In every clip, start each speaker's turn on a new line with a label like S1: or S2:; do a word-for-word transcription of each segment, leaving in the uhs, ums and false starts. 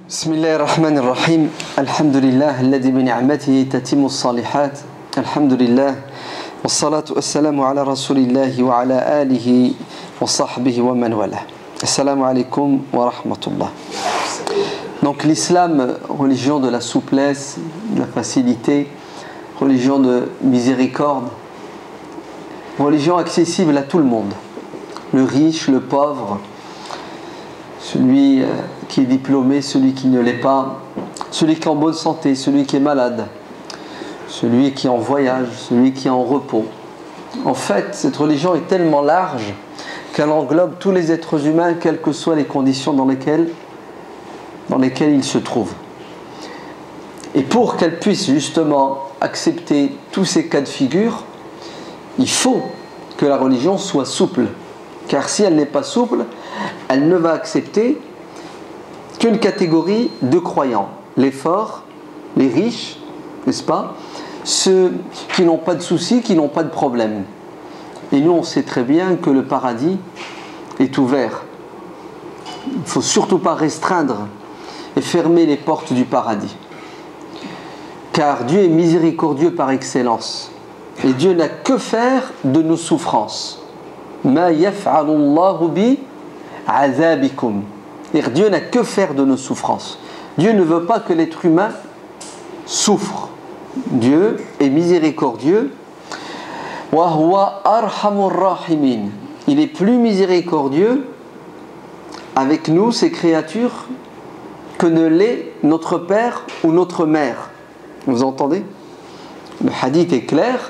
S1: بسم الله الرحمن الرحيم الحمد لله الذي بنعمته تتم الصالحات الحمد لله والصلاة والسلام على رسول الله وعلى آله وصحبه ومن والاه. Assalamu alaikum wa rahmatullah. Donc l'islam, religion de la souplesse, de la facilité, religion de miséricorde, religion accessible à tout le monde, le riche, le pauvre, celui qui est diplômé, celui qui ne l'est pas, celui qui est en bonne santé, celui qui est malade, celui qui est en voyage, celui qui est en repos. En fait, cette religion est tellement large qu'elle englobe tous les êtres humains, quelles que soient les conditions dans lesquelles, dans lesquelles ils se trouvent. Et pour qu'elle puisse justement accepter tous ces cas de figure, il faut que la religion soit souple. Car si elle n'est pas souple, elle ne va accepter qu'une catégorie de croyants. Les forts, les riches, n'est-ce pas? Ceux qui n'ont pas de soucis, qui n'ont pas de problème. Et nous, on sait très bien que le paradis est ouvert. Il ne faut surtout pas restreindre et fermer les portes du paradis. Car Dieu est miséricordieux par excellence. Et Dieu n'a que faire de nos souffrances. Ma yaf'alullahu bi azabikum. Dieu n'a que faire de nos souffrances. Dieu ne veut pas que l'être humain souffre. Dieu est miséricordieux. Wa huwa arhamur rahimin. Il est plus miséricordieux avec nous, ces créatures, que ne l'est notre père ou notre mère. Vous entendez? Le hadith est clair.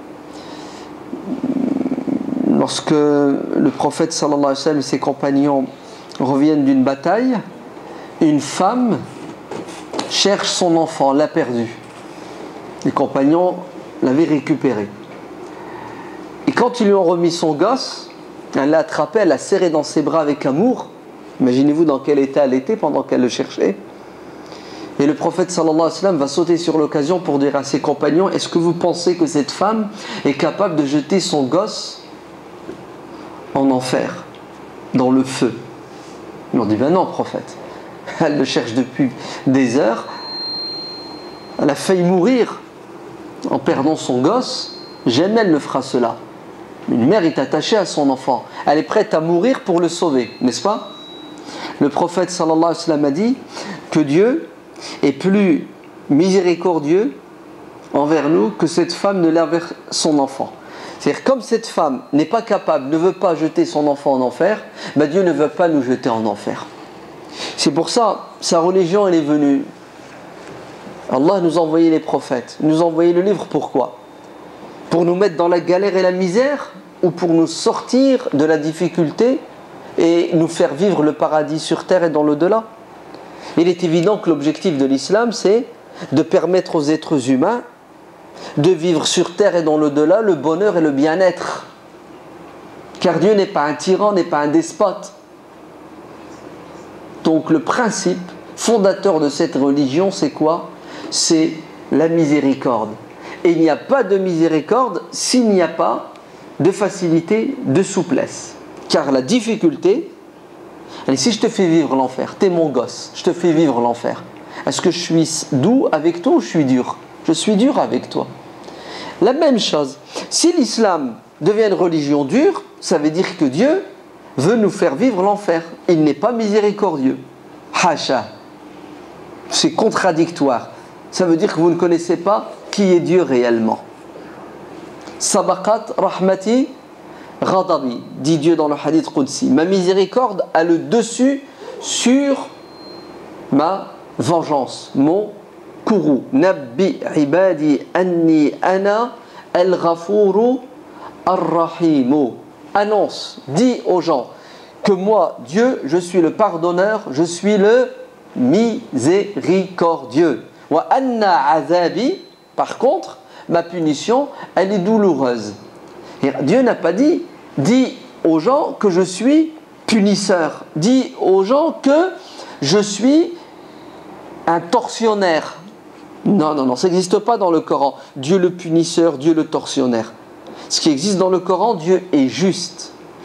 S1: Lorsque le prophète sallallahu alayhi wa sallam et ses compagnons reviennent d'une bataille, une femme cherche son enfant, l'a perdu. Les compagnons l'avaient récupéré. Et quand ils lui ont remis son gosse, elle l'a attrapé, elle l'a serré dans ses bras avec amour. Imaginez-vous dans quel état elle était pendant qu'elle le cherchait. Et le prophète sallallahu alayhi wa sallam va sauter sur l'occasion pour dire à ses compagnons: est-ce que vous pensez que cette femme est capable de jeter son gosse en enfer, dans le feu? Ils ont dit: ben non, prophète. Elle le cherche depuis des heures. Elle a failli mourir en perdant son gosse. Jamais elle ne fera cela. Une mère est attachée à son enfant. Elle est prête à mourir pour le sauver, n'est-ce pas? Le prophète sallallahu alayhi wa sallam a dit que Dieu est plus miséricordieux envers nous que cette femme ne l'est envers son enfant. C'est-à-dire, comme cette femme n'est pas capable, ne veut pas jeter son enfant en enfer, ben Dieu ne veut pas nous jeter en enfer. C'est pour ça, sa religion, elle est venue. Allah nous a envoyé les prophètes, nous a envoyé le livre, pourquoi? Pour nous mettre dans la galère et la misère, ou pour nous sortir de la difficulté et nous faire vivre le paradis sur terre et dans l'au-delà? Il est évident que l'objectif de l'islam, c'est de permettre aux êtres humains de vivre sur terre et dans l'au-delà le bonheur et le bien-être. Car Dieu n'est pas un tyran, n'est pas un despote. Donc le principe fondateur de cette religion, c'est quoi? C'est la miséricorde. Et il n'y a pas de miséricorde s'il n'y a pas de facilité, de souplesse. Car la difficulté, allez, si je te fais vivre l'enfer, t'es mon gosse, je te fais vivre l'enfer, est-ce que je suis doux avec toi ou je suis dur? Je suis dur avec toi. La même chose, si l'islam devient une religion dure, ça veut dire que Dieu veut nous faire vivre l'enfer. Il n'est pas miséricordieux. Hacha. C'est contradictoire. Ça veut dire que vous ne connaissez pas qui est Dieu réellement. Sabaqat rahmati ghadabi, dit Dieu dans le hadith Qudsi. Ma miséricorde a le dessus sur ma vengeance, mon kourou. Nabbi ibadi anni ana al-ghafuru ar-rahimu. Annonce, dis aux gens que moi, Dieu, je suis le pardonneur, je suis le miséricordieux. Wa anna azabi, par contre, ma punition, elle est douloureuse. Et Dieu n'a pas dit, dis aux gens que je suis punisseur. Dis aux gens que je suis un tortionnaire. Non, non, non, ça n'existe pas dans le Coran. Dieu le punisseur, Dieu le tortionnaire. Ce qui existe dans le Coran, Dieu est juste.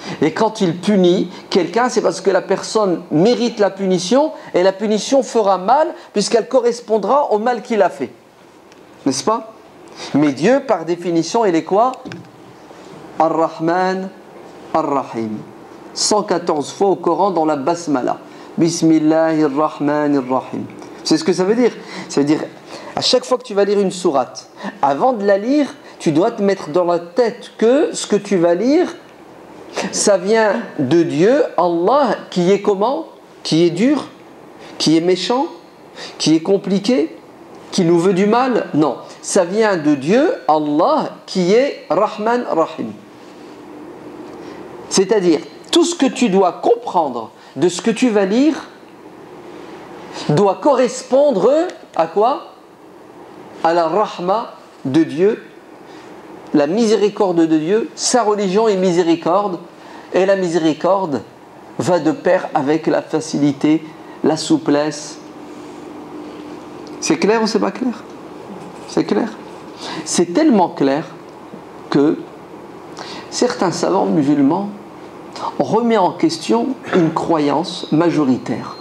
S1: Et quand il punit quelqu'un, c'est parce que la personne mérite la punition et la punition fera mal puisqu'elle correspondra au mal qu'il a fait. N'est-ce pas? Mais Dieu, par définition, il est quoi? Ar-Rahman, Ar-Rahim. cent quatorze fois au Coran dans la Basmala. Bismillahir-Rahmanir-Rahim. C'est ce que ça veut dire. Ça veut dire, à chaque fois que tu vas lire une sourate, avant de la lire, tu dois te mettre dans la tête que ce que tu vas lire, ça vient de Dieu, Allah, qui est comment? Qui est dur, qui est méchant, qui est compliqué, qui nous veut du mal. Non, ça vient de Dieu, Allah, qui est Rahman Rahim. C'est-à-dire, tout ce que tu dois comprendre de ce que tu vas lire doit correspondre à quoi? À la rahma de Dieu, la miséricorde de Dieu. Sa religion est miséricorde, et la miséricorde va de pair avec la facilité, la souplesse. C'est clair ou c'est pas clair? C'est clair. C'est tellement clair que certains savants musulmans ont remis en question une croyance majoritaire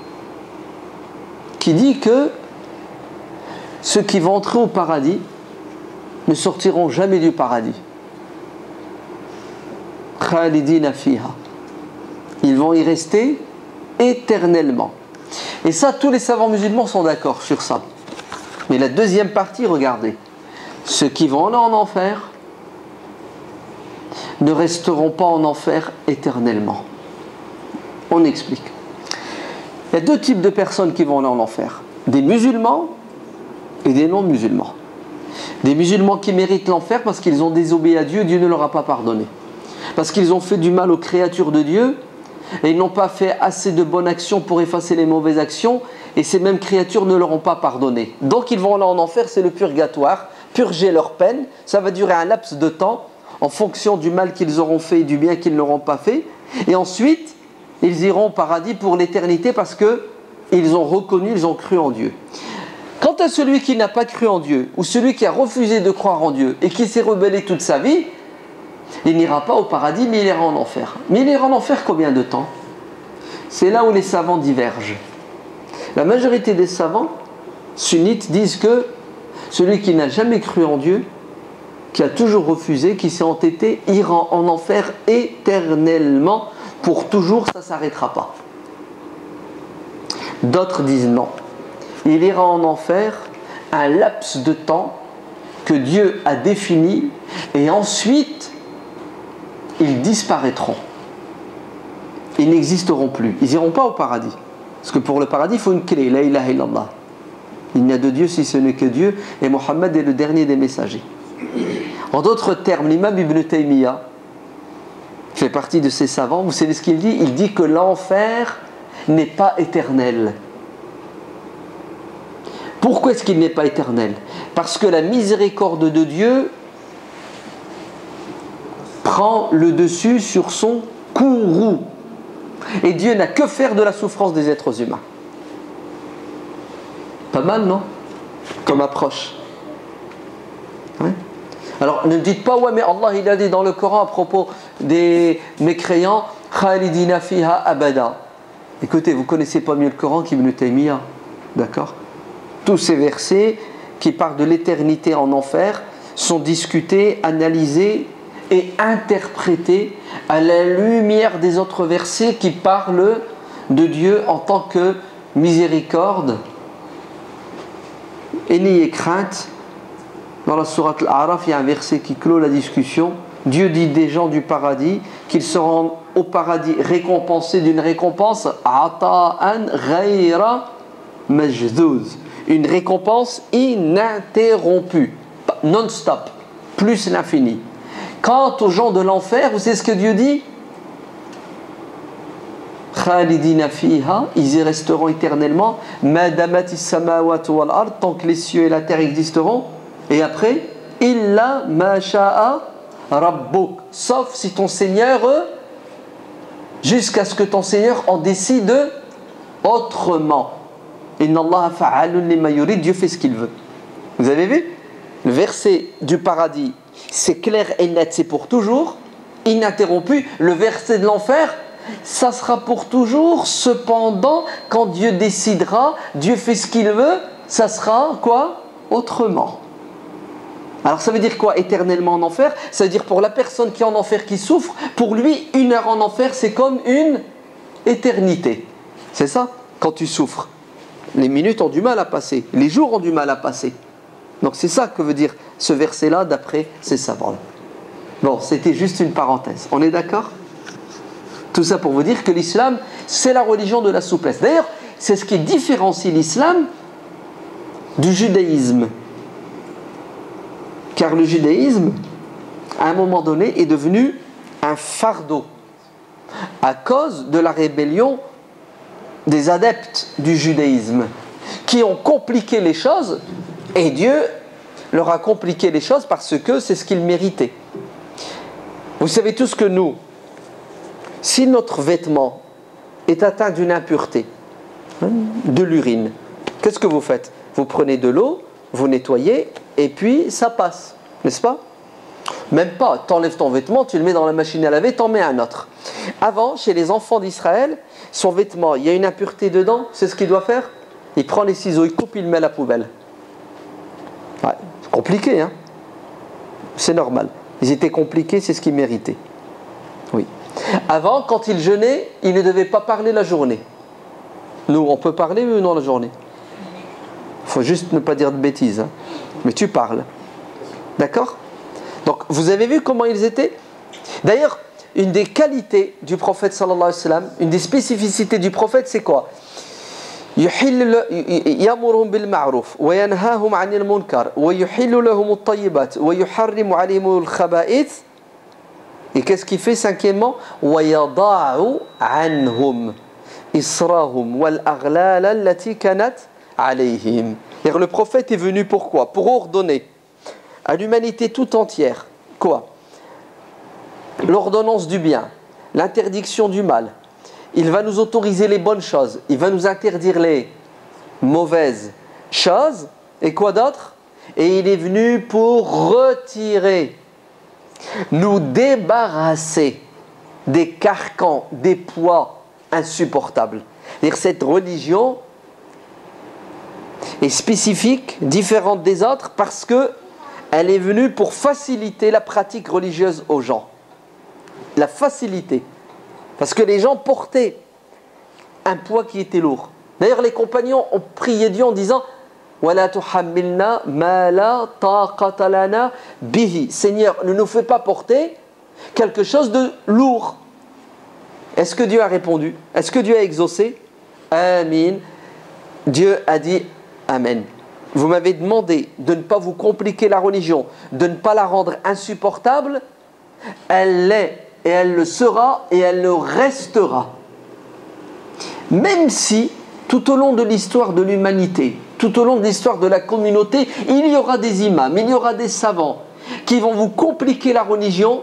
S1: qui dit que ceux qui vont entrer au paradis ne sortiront jamais du paradis. Khalidina fiha. Ils vont y rester éternellement. Et ça, tous les savants musulmans sont d'accord sur ça. Mais la deuxième partie, regardez. Ceux qui vont aller en enfer ne resteront pas en enfer éternellement. On explique. Il y a deux types de personnes qui vont aller en enfer. Des musulmans et des non-musulmans. Des musulmans qui méritent l'enfer parce qu'ils ont désobéi à Dieu, Dieu ne leur a pas pardonné. Parce qu'ils ont fait du mal aux créatures de Dieu et ils n'ont pas fait assez de bonnes actions pour effacer les mauvaises actions, et ces mêmes créatures ne leur ont pas pardonné. Donc ils vont aller en enfer, c'est le purgatoire, purger leur peine. Ça va durer un laps de temps en fonction du mal qu'ils auront fait et du bien qu'ils n'auront pas fait. Et ensuite, ils iront au paradis pour l'éternité parce qu'ils ont reconnu, ils ont cru en Dieu. Quant à celui qui n'a pas cru en Dieu, ou celui qui a refusé de croire en Dieu et qui s'est rebellé toute sa vie, il n'ira pas au paradis, mais il ira en enfer. Mais il ira en enfer combien de temps? C'est là où les savants divergent. La majorité des savants sunnites disent que celui qui n'a jamais cru en Dieu, qui a toujours refusé, qui s'est entêté, ira en enfer éternellement, pour toujours, ça ne s'arrêtera pas. D'autres disent non. Il ira en enfer un laps de temps que Dieu a défini, et ensuite ils disparaîtront. Ils n'existeront plus. Ils n'iront pas au paradis. Parce que pour le paradis, il faut une clé. La ilaha illallah. Il n'y a de Dieu si ce n'est que Dieu, et Mohammed est le dernier des messagers. En d'autres termes, l'imam Ibn Taymiyyah fait partie de ces savants. Vous savez ce qu'il dit? Il dit que l'enfer n'est pas éternel. Pourquoi est-ce qu'il n'est pas éternel? Parce que la miséricorde de Dieu prend le dessus sur son courroux. Et Dieu n'a que faire de la souffrance des êtres humains. Pas mal, non? Comme approche. Ouais. Alors ne dites pas, ouais, mais Allah il a dit dans le Coran à propos des mécréants, Khalidina fiha abada. Écoutez, vous ne connaissez pas mieux le Coran qu'Ibn Taymiyyah. D'accord? Tous ces versets qui parlent de l'éternité en enfer sont discutés, analysés et interprétés à la lumière des autres versets qui parlent de Dieu en tant que miséricorde. Et n'ayez crainte. Dans la sourate Al-A'raf, il y a un verset qui clôt la discussion. Dieu dit des gens du paradis qu'ils seront au paradis récompensés d'une récompense ata'an ghayra majdud, une récompense ininterrompue, non-stop, plus l'infini. Quant aux gens de l'enfer, vous savez ce que Dieu dit? Khalidina fiha, ils y resteront éternellement, madamatis samawati wal ard, tant que les cieux et la terre existeront. Et après, illa ma sha'a rabbuk, sauf si ton Seigneur, jusqu'à ce que ton Seigneur en décide autrement. Inna Allah fa'alun lima yurid, Dieu fait ce qu'il veut. Vous avez vu? Le verset du paradis, c'est clair et net, c'est pour toujours. ininterrompu. Le verset de l'enfer, ça sera pour toujours. Cependant, quand Dieu décidera, Dieu fait ce qu'il veut, ça sera quoi? Autrement. Alors ça veut dire quoi éternellement en enfer? Ça veut dire pour la personne qui est en enfer, qui souffre, pour lui, une heure en enfer, c'est comme une éternité. C'est ça? Quand tu souffres, les minutes ont du mal à passer, les jours ont du mal à passer. Donc c'est ça que veut dire ce verset-là d'après ces savants. Bon, c'était juste une parenthèse. On est d'accord? Tout ça pour vous dire que l'islam, c'est la religion de la souplesse. D'ailleurs, c'est ce qui différencie l'islam du judaïsme. Car le judaïsme, à un moment donné, est devenu un fardeau à cause de la rébellion des adeptes du judaïsme qui ont compliqué les choses, et Dieu leur a compliqué les choses parce que c'est ce qu'ils méritaient. Vous savez tous que nous, si notre vêtement est atteint d'une impureté, hein, de l'urine, qu'est-ce que vous faites? Vous prenez de l'eau, vous nettoyez, et puis ça passe, n'est-ce pas? Même pas, tu enlèves ton vêtement, tu le mets dans la machine à laver, tu en mets un autre. Avant, chez les enfants d'Israël, son vêtement, il y a une impureté dedans, c'est ce qu'il doit faire? Il prend les ciseaux, il coupe, il le met à la poubelle. Ouais, c'est compliqué, hein? C'est normal. Ils étaient compliqués, c'est ce qu'ils méritaient. Oui. Avant, quand ils jeûnaient, ils ne devaient pas parler la journée. Nous, on peut parler ou non la journée? Il faut juste ne pas dire de bêtises, hein? Mais tu parles. D'accord? Donc, vous avez vu comment ils étaient? D'ailleurs, une des qualités du prophète sallallahu alayhi wa sallam, une des spécificités du prophète, c'est quoi? يأمرهم بالمعروف وينهاهم عن المنكر ويحل لهم الطيبات ويحرم عليهم الخبائث. Et qu'est-ce qu'il fait cinquièmement? ويضع عنهم إصرهم والأغلال التي كانت عليهم. Le prophète est venu pourquoi? Pour ordonner à l'humanité tout entière quoi? L'ordonnance du bien, l'interdiction du mal. Il va nous autoriser les bonnes choses, il va nous interdire les mauvaises choses. Et quoi d'autre? Et il est venu pour retirer, nous débarrasser des carcans, des poids insupportables. C'est-à-dire cette religion est spécifique, différente des autres, parce que elle est venue pour faciliter la pratique religieuse aux gens. La facilité. Parce que les gens portaient un poids qui était lourd. D'ailleurs, les compagnons ont prié Dieu en disant وَلَا تُحَمِّلْنَا مَا لَا طَاقَةَ لَنَا بِهِ. Seigneur, ne nous fais pas porter quelque chose de lourd. Est-ce que Dieu a répondu? Est-ce que Dieu a exaucé? Amin. Dieu a dit Amen. Vous m'avez demandé de ne pas vous compliquer la religion, de ne pas la rendre insupportable. Elle l'est. Et elle le sera et elle le restera. Même si, tout au long de l'histoire de l'humanité, tout au long de l'histoire de la communauté, il y aura des imams, il y aura des savants qui vont vous compliquer la religion,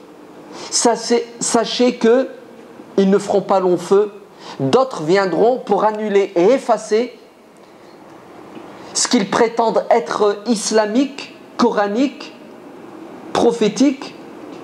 S1: sachez qu'ils ne feront pas long feu. D'autres viendront pour annuler et effacer ce qu'ils prétendent être islamique, coranique, prophétique,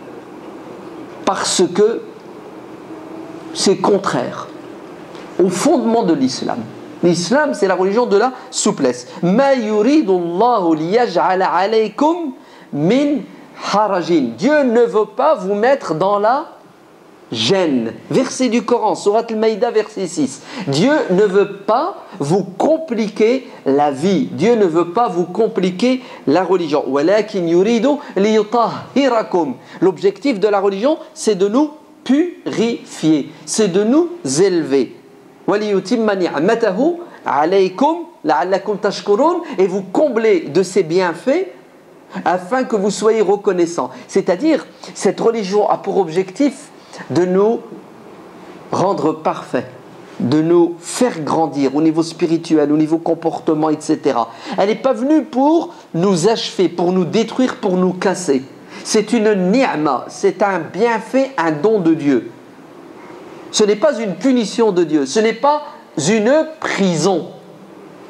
S1: parce que c'est contraire au fondement de l'islam. L'islam, c'est la religion de la souplesse. Ma yuridu Allahu liyaj'ala alaykum min harajin. Dieu ne veut pas vous mettre dans la gêne. Verset du Coran, Surat Al-Maïda, verset six. Dieu ne veut pas vous compliquer la vie. Dieu ne veut pas vous compliquer la religion. Walakin yuridu liyutahhirakum. L'objectif de la religion, c'est de nous purifier, c'est de nous élever. Waliyutimma ni'matahu alaykum la'allakum tashkurun, et vous combler de ses bienfaits afin que vous soyez reconnaissants. C'est-à-dire, cette religion a pour objectif de nous rendre parfaits, de nous faire grandir au niveau spirituel, au niveau comportement, et cetera. Elle n'est pas venue pour nous achever, pour nous détruire, pour nous casser. C'est une ni'ma, c'est un bienfait, un don de Dieu. Ce n'est pas une punition de Dieu, ce n'est pas une prison.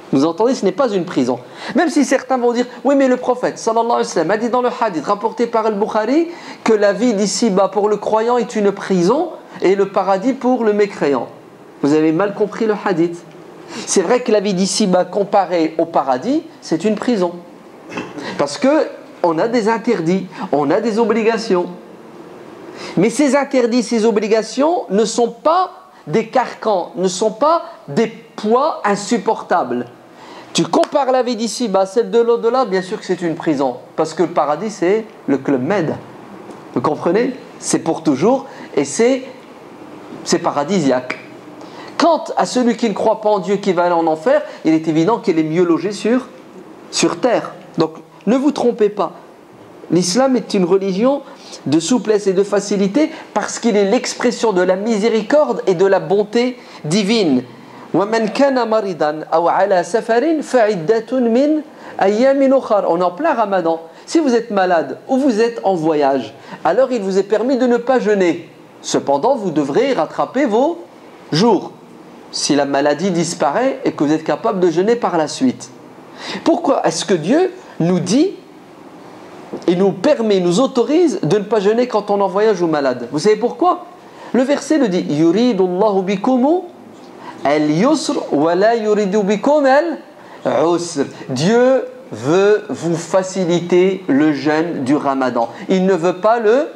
S1: Vous entendez, ce n'est pas une prison. Même si certains vont dire, oui mais le prophète sallallahu alayhi wa sallam a dit dans le hadith rapporté par Al-Bukhari que la vie d'ici-bas pour le croyant est une prison et le paradis pour le mécréant. Vous avez mal compris le hadith. C'est vrai que la vie d'ici-bas comparée au paradis, c'est une prison. Parce que on a des interdits, on a des obligations. Mais ces interdits, ces obligations ne sont pas des carcans, ne sont pas des poids insupportables. Tu compares la vie d'ici-bas à celle de l'au-delà, bien sûr que c'est une prison. Parce que le paradis, c'est le Club Med. Vous comprenez? C'est pour toujours et c'est, c'est paradisiaque. Quant à celui qui ne croit pas en Dieu, qui va aller en enfer, il est évident qu'il est mieux logé sur, sur terre. Donc, ne vous trompez pas. L'islam est une religion de souplesse et de facilité parce qu'il est l'expression de la miséricorde et de la bonté divine. وَمَنْ كَانَ مَرِضًا أَوْ عَلَى سَفَرٍ فَعِدَّةٌ مِنْ أَيَّامٍ أُخَرٍ. On est en plein ramadan. Si vous êtes malade ou vous êtes en voyage, alors il vous est permis de ne pas jeûner. Cependant, vous devrez rattraper vos jours. Si la maladie disparaît et que vous êtes capable de jeûner par la suite. Pourquoi est-ce que Dieu nous dit et nous permet, nous autorise de ne pas jeûner quand on est en voyage ou malade? Vous savez pourquoi? Le verset le dit, yuridu Allahu bikumu al-yusr wa la yuridu bikum al-usr. Dieu veut vous faciliter le jeûne du Ramadan. Il ne veut pas le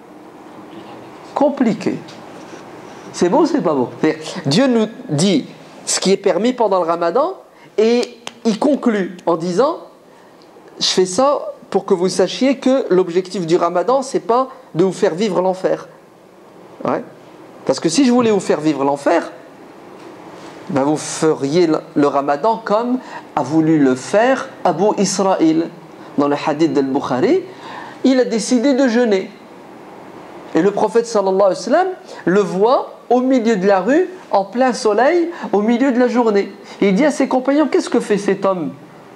S1: compliquer. C'est beau ou c'est pas beau? Dieu nous dit ce qui est permis pendant le Ramadan et il conclut en disant, je fais ça pour que vous sachiez que l'objectif du Ramadan, c'est pas de vous faire vivre l'enfer. Ouais. Parce que si je voulais vous faire vivre l'enfer, ben vous feriez le Ramadan comme a voulu le faire Abu Israël. Dans le hadith d'Al-Bukhari, il a décidé de jeûner. Et le prophète sallallahu alayhi wa sallam le voit au milieu de la rue, en plein soleil, au milieu de la journée. Et il dit à ses compagnons, qu'est-ce que fait cet homme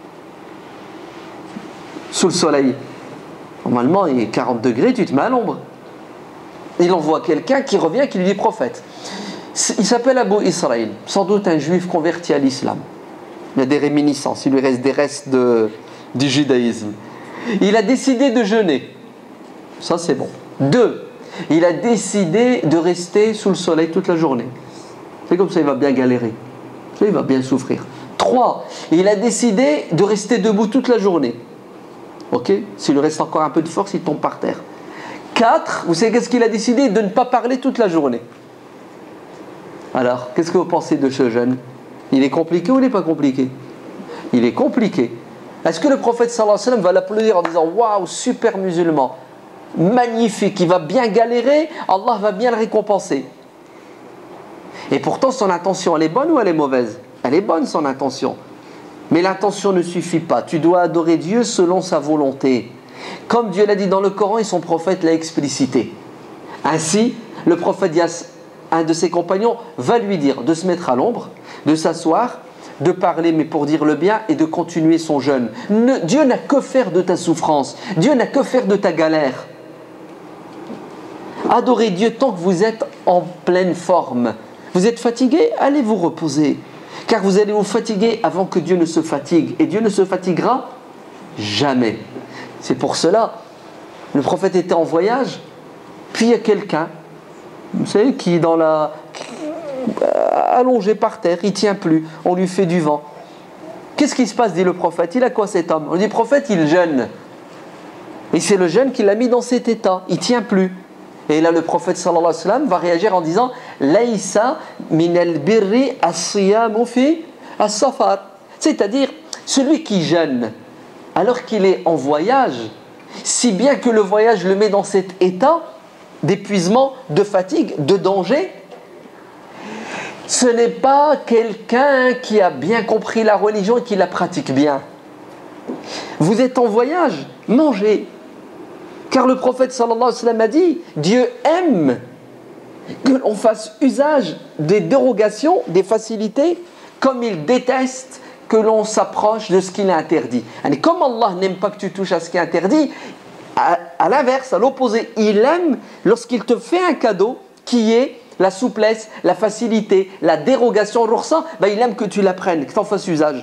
S1: sous le soleil? Normalement, il est quarante degrés, tu te mets à l'ombre. Il envoie quelqu'un qui revient, qui lui dit prophète. Il s'appelle Abu Israël, sans doute un juif converti à l'islam. Il y a des réminiscences, il lui reste des restes de, du judaïsme. Il a décidé de jeûner. Ça, c'est bon. Deux, il a décidé de rester sous le soleil toute la journée. C'est comme ça, il va bien galérer. Ça, il va bien souffrir. Trois, il a décidé de rester debout toute la journée. Ok? S'il lui reste encore un peu de force, il tombe par terre. Quatre, vous savez qu'est-ce qu'il a décidé? De ne pas parler toute la journée. Alors, qu'est-ce que vous pensez de ce jeûne? Il est compliqué ou il n'est pas compliqué? Il est compliqué. Est-ce que le prophète sallallahu alayhi wa sallam va l'applaudir en disant waouh, super musulman, magnifique, il va bien galérer, Allah va bien le récompenser? Et pourtant, son intention, elle est bonne ou elle est mauvaise? Elle est bonne, son intention. Mais l'intention ne suffit pas. Tu dois adorer Dieu selon sa volonté. Comme Dieu l'a dit dans le Coran et son prophète l'a explicité. Ainsi, le prophète dit à un de ses compagnons, va lui dire de se mettre à l'ombre, de s'asseoir, de parler mais pour dire le bien et de continuer son jeûne. Ne, Dieu n'a que faire de ta souffrance. Dieu n'a que faire de ta galère. Adorez Dieu tant que vous êtes en pleine forme. Vous êtes fatigué, allez vous reposer. Car vous allez vous fatiguer avant que Dieu ne se fatigue. Et Dieu ne se fatiguera jamais. C'est pour cela, le prophète était en voyage, puis il y a quelqu'un, vous savez, qui est dans la, allongé par terre, il ne tient plus, on lui fait du vent. Qu'est-ce qui se passe, dit le prophète? Il a quoi cet homme? On dit, prophète, il jeûne. Et c'est le jeûne qui l'a mis dans cet état, il ne tient plus. Et là, le prophète sallallahu alayhi wa sallam va réagir en disant Laïsa min al-birri as-siyamu fi as-safar. C'est-à-dire, celui qui jeûne alors qu'il est en voyage, si bien que le voyage le met dans cet état d'épuisement, de fatigue, de danger, ce n'est pas quelqu'un qui a bien compris la religion et qui la pratique bien. Vous êtes en voyage, mangez. Car le prophète sallallahu alayhi wa sallam a dit, Dieu aime que l'on fasse usage des dérogations, des facilités, comme il déteste que l'on s'approche de ce qu'il a interdit. Et comme Allah n'aime pas que tu touches à ce qui est interdit, à, à l'inverse, à l'opposé, il aime lorsqu'il te fait un cadeau qui est la souplesse, la facilité, la dérogation, rukhsa, ben il aime que tu la prennes, que tu en fasses usage.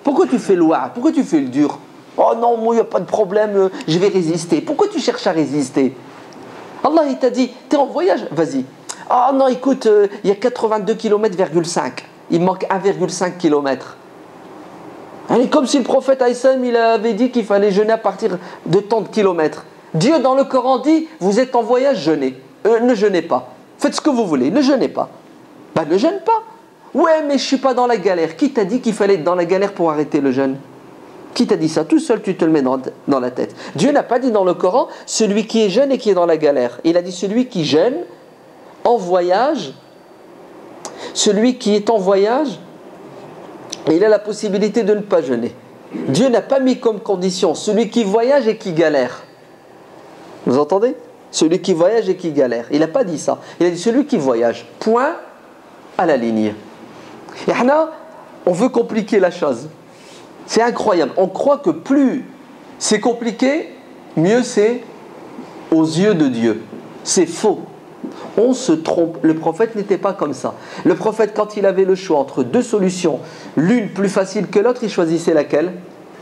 S1: Pourquoi tu fais le wa'ad? Pourquoi tu fais le dur? Oh non, moi, il n'y a pas de problème, je vais résister. Pourquoi tu cherches à résister? Allah, il t'a dit, tu es en voyage, vas-y. Oh non, écoute, euh, il y a quatre-vingt-deux kilomètres, cinq. Il manque un virgule cinq kilomètres. Allez, comme si le prophète Aïssam, il avait dit qu'il fallait jeûner à partir de tant de kilomètres. Dieu, dans le Coran, dit, vous êtes en voyage, jeûnez. Euh, ne jeûnez pas. Faites ce que vous voulez, ne jeûnez pas. Ben, ne jeûne pas. Ouais, mais je ne suis pas dans la galère. Qui t'a dit qu'il fallait être dans la galère pour arrêter le jeûne? Qui t'a dit ça? Tout seul, tu te le mets dans, dans la tête. Dieu n'a pas dit dans le Coran, celui qui est jeune et qui est dans la galère. Il a dit celui qui jeûne, en voyage, celui qui est en voyage, il a la possibilité de ne pas jeûner. Dieu n'a pas mis comme condition celui qui voyage et qui galère. Vous entendez? Celui qui voyage et qui galère. Il n'a pas dit ça. Il a dit celui qui voyage. Point à la ligne. Et là, on veut compliquer la chose. C'est incroyable. On croit que plus c'est compliqué, mieux c'est aux yeux de Dieu. C'est faux. On se trompe. Le prophète n'était pas comme ça. Le prophète, quand il avait le choix entre deux solutions, l'une plus facile que l'autre, il choisissait laquelle?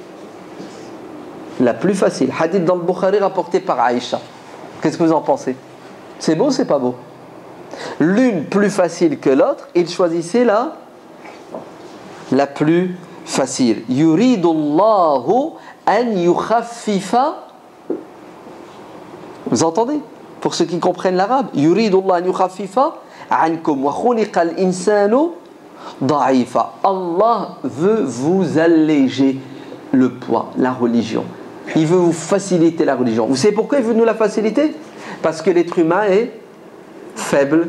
S1: La plus facile. Hadith dans le Bukhari rapporté par Aïcha. Qu'est-ce que vous en pensez? C'est beau ou c'est pas beau? L'une plus facile que l'autre, il choisissait la, la plus facile. Yuridullahu an yukhaffifa. Vous entendez? Pour ceux qui comprennent l'arabe. Yuridullahu an yukhaffifa ankum wa khuliqal insanu da'ifa. Allah veut vous alléger le poids, la religion. Il veut vous faciliter la religion. Vous savez pourquoi il veut nous la faciliter? Parce que l'être humain est faible.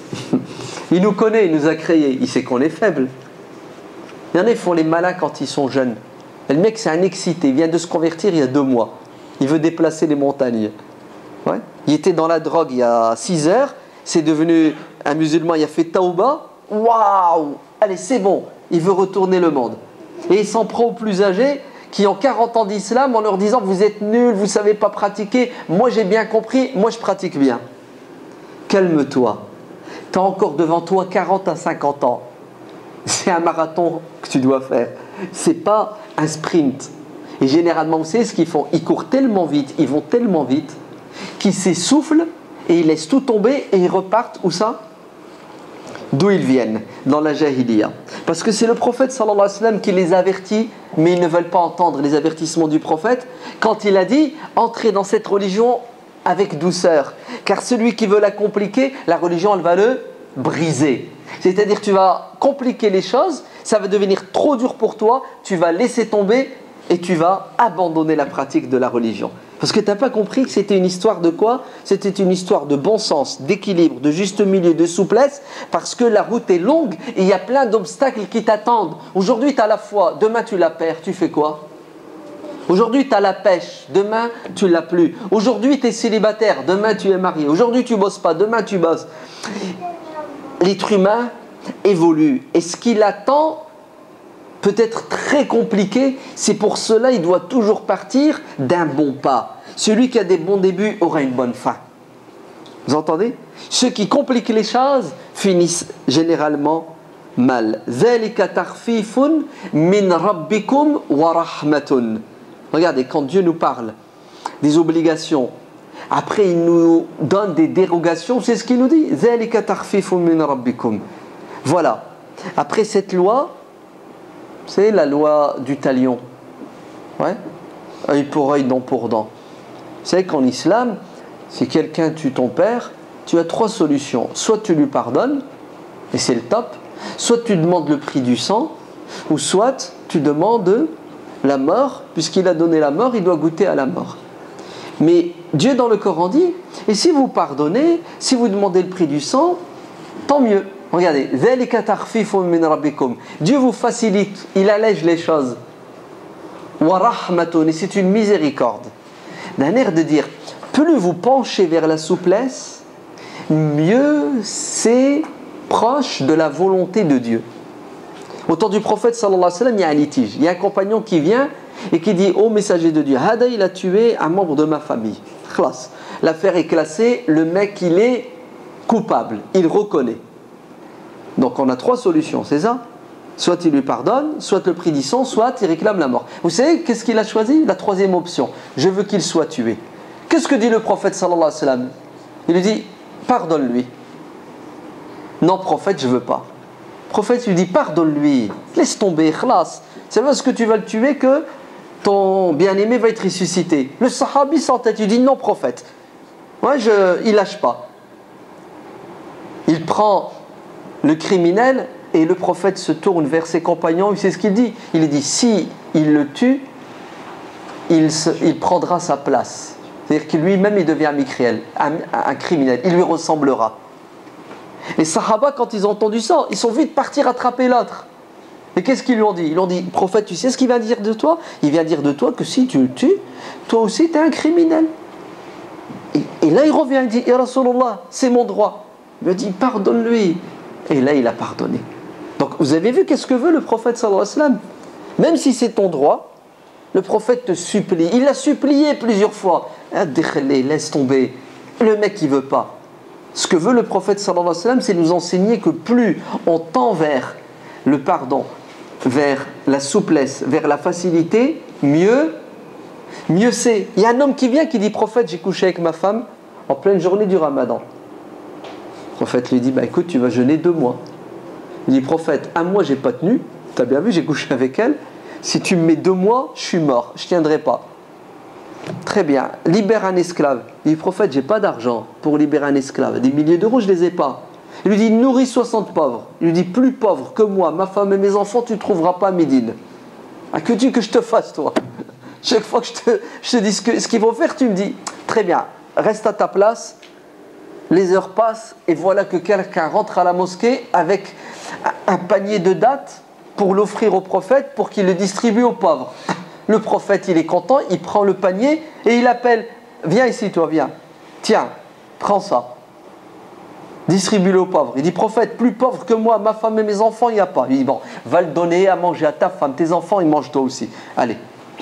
S1: Il nous connaît, il nous a créés. Il sait qu'on est faible. Il y en a qui font les malins quand ils sont jeunes. Et le mec, c'est un excité. Il vient de se convertir il y a deux mois. Il veut déplacer les montagnes. Ouais. Il était dans la drogue il y a six heures. C'est devenu un musulman. Il a fait taouba. Waouh! Allez, c'est bon. Il veut retourner le monde. Et il s'en prend aux plus âgés qui ont quarante ans d'islam en leur disant vous êtes nuls, vous ne savez pas pratiquer. Moi, j'ai bien compris. Moi, je pratique bien. Calme-toi. Tu as encore devant toi quarante à cinquante ans. C'est un marathon que tu dois faire. Ce n'est pas un sprint. Et généralement, vous savez ce qu'ils font? Ils courent tellement vite, ils vont tellement vite, qu'ils s'essoufflent et ils laissent tout tomber et ils repartent. Où ça? D'où ils viennent? Dans la jahiliya. Parce que c'est le prophète sallallahu alayhi wa sallam qui les avertit, mais ils ne veulent pas entendre les avertissements du prophète, quand il a dit « Entrez dans cette religion avec douceur, car celui qui veut la compliquer, la religion, elle va le briser. » C'est-à-dire tu vas compliquer les choses, ça va devenir trop dur pour toi, tu vas laisser tomber et tu vas abandonner la pratique de la religion. Parce que tu n'as pas compris que c'était une histoire de quoi? C'était une histoire de bon sens, d'équilibre, de juste milieu, de souplesse, parce que la route est longue et il y a plein d'obstacles qui t'attendent. Aujourd'hui tu as la foi, demain tu la perds, tu fais quoi? Aujourd'hui tu as la pêche, demain tu l'as plus. Aujourd'hui tu es célibataire, demain tu es marié. Aujourd'hui tu bosses pas, demain tu bosses. L'être humain évolue et ce qu'il attend peut être très compliqué, c'est pour cela il doit toujours partir d'un bon pas. Celui qui a des bons débuts aura une bonne fin. Vous entendez? Ceux qui compliquent les choses finissent généralement mal. ذَلِكَ تَخْفِيفٌ مِّن رَبِّكُمْ وَرَحْمَةٌ. Regardez, quand Dieu nous parle des obligations, après il nous donne des dérogations, c'est ce qu'il nous dit. ذَلِكَ تَخْفِيفٌ مِّن رَبِّكُمْ. Voilà. Après cette loi, c'est la loi du talion. Ouais. Œil pour œil, dent pour dent. Vous savez qu'en islam, si quelqu'un tue ton père, tu as trois solutions. Soit tu lui pardonnes, et c'est le top. Soit tu demandes le prix du sang, ou soit tu demandes la mort. Puisqu'il a donné la mort, il doit goûter à la mort. Mais Dieu dans le Coran dit, et si vous pardonnez, si vous demandez le prix du sang, tant mieux. Regardez, Dieu vous facilite, il allège les choses. Et c'est une miséricorde. D'un air de dire, plus vous penchez vers la souplesse, mieux c'est proche de la volonté de Dieu. Au temps du prophète sallallahu alayhi wa sallam, il y a un litige. Il y a un compagnon qui vient et qui dit, ô messager de Dieu, Hada il a tué un membre de ma famille. L'affaire est classée, le mec il est coupable, il reconnaît. Donc on a trois solutions, c'est ça? Soit il lui pardonne, soit le prix du sang, soit il réclame la mort. Vous savez, qu'est-ce qu'il a choisi? La troisième option. Je veux qu'il soit tué. Qu'est-ce que dit le prophète sallallahu alayhi wa sallam? Il lui dit, pardonne-lui. Non, prophète, je ne veux pas. Le prophète lui dit, pardonne-lui. Laisse tomber, khlas. C'est parce que tu vas le tuer que ton bien-aimé va être ressuscité. Le sahabi s'entête, il dit, non, prophète. Moi, je, il ne lâche pas. Il prend le criminel et le prophète se tourne vers ses compagnons. C'est ce qu'il dit. Il dit, si il le tue, il, se, il prendra sa place. C'est-à-dire que lui-même, il devient un micriel, un, un criminel. Il lui ressemblera. Les Sahaba, quand ils ont entendu ça, ils sont vite partis rattraper l'autre. Et qu'est-ce qu'ils lui ont dit? Ils lui ont dit, prophète, tu sais ce qu'il vient dire de toi? Il vient dire de toi que si tu le tues, toi aussi, tu es un criminel. Et, et là, il revient, il dit, Ya Rasulallah, c'est mon droit. Il lui a dit, pardonne-lui. Et là, il a pardonné. Donc, vous avez vu qu'est-ce que veut le prophète sallallahu alayhi wa sallam? Même si c'est ton droit, le prophète te supplie. Il l'a supplié plusieurs fois. Laisse tomber. Le mec, il ne veut pas. Ce que veut le prophète sallallahu alayhi wa sallam, c'est nous enseigner que plus on tend vers le pardon, vers la souplesse, vers la facilité, mieux, mieux c'est. Il y a un homme qui vient qui dit, prophète, j'ai couché avec ma femme en pleine journée du ramadan. Le prophète lui dit, bah écoute, tu vas jeûner deux mois. Il dit, prophète, un mois, j'ai pas tenu. Tu as bien vu, j'ai couché avec elle. Si tu me mets deux mois, je suis mort. Je ne tiendrai pas. Très bien. Libère un esclave. Il dit, prophète, j'ai pas d'argent pour libérer un esclave. Des milliers d'euros, je les ai pas. Il lui dit, nourris soixante pauvres. Il lui dit, plus pauvre que moi, ma femme et mes enfants, tu ne trouveras pas à Médine. Ah, que tu que je te fasse, toi? Chaque fois que je te, je te dis ce, que, ce qu'il faut faire, tu me dis, très bien, reste à ta place. Les heures passent et voilà que quelqu'un rentre à la mosquée avec un panier de dattes pour l'offrir au prophète pour qu'il le distribue aux pauvres. Le prophète, il est content, il prend le panier et il appelle, viens ici toi, viens, tiens, prends ça, distribue-le aux pauvres. Il dit, prophète, plus pauvre que moi, ma femme et mes enfants, il n'y a pas. Il dit, bon, va le donner à manger à ta femme, tes enfants, ils mangent toi aussi. Allez.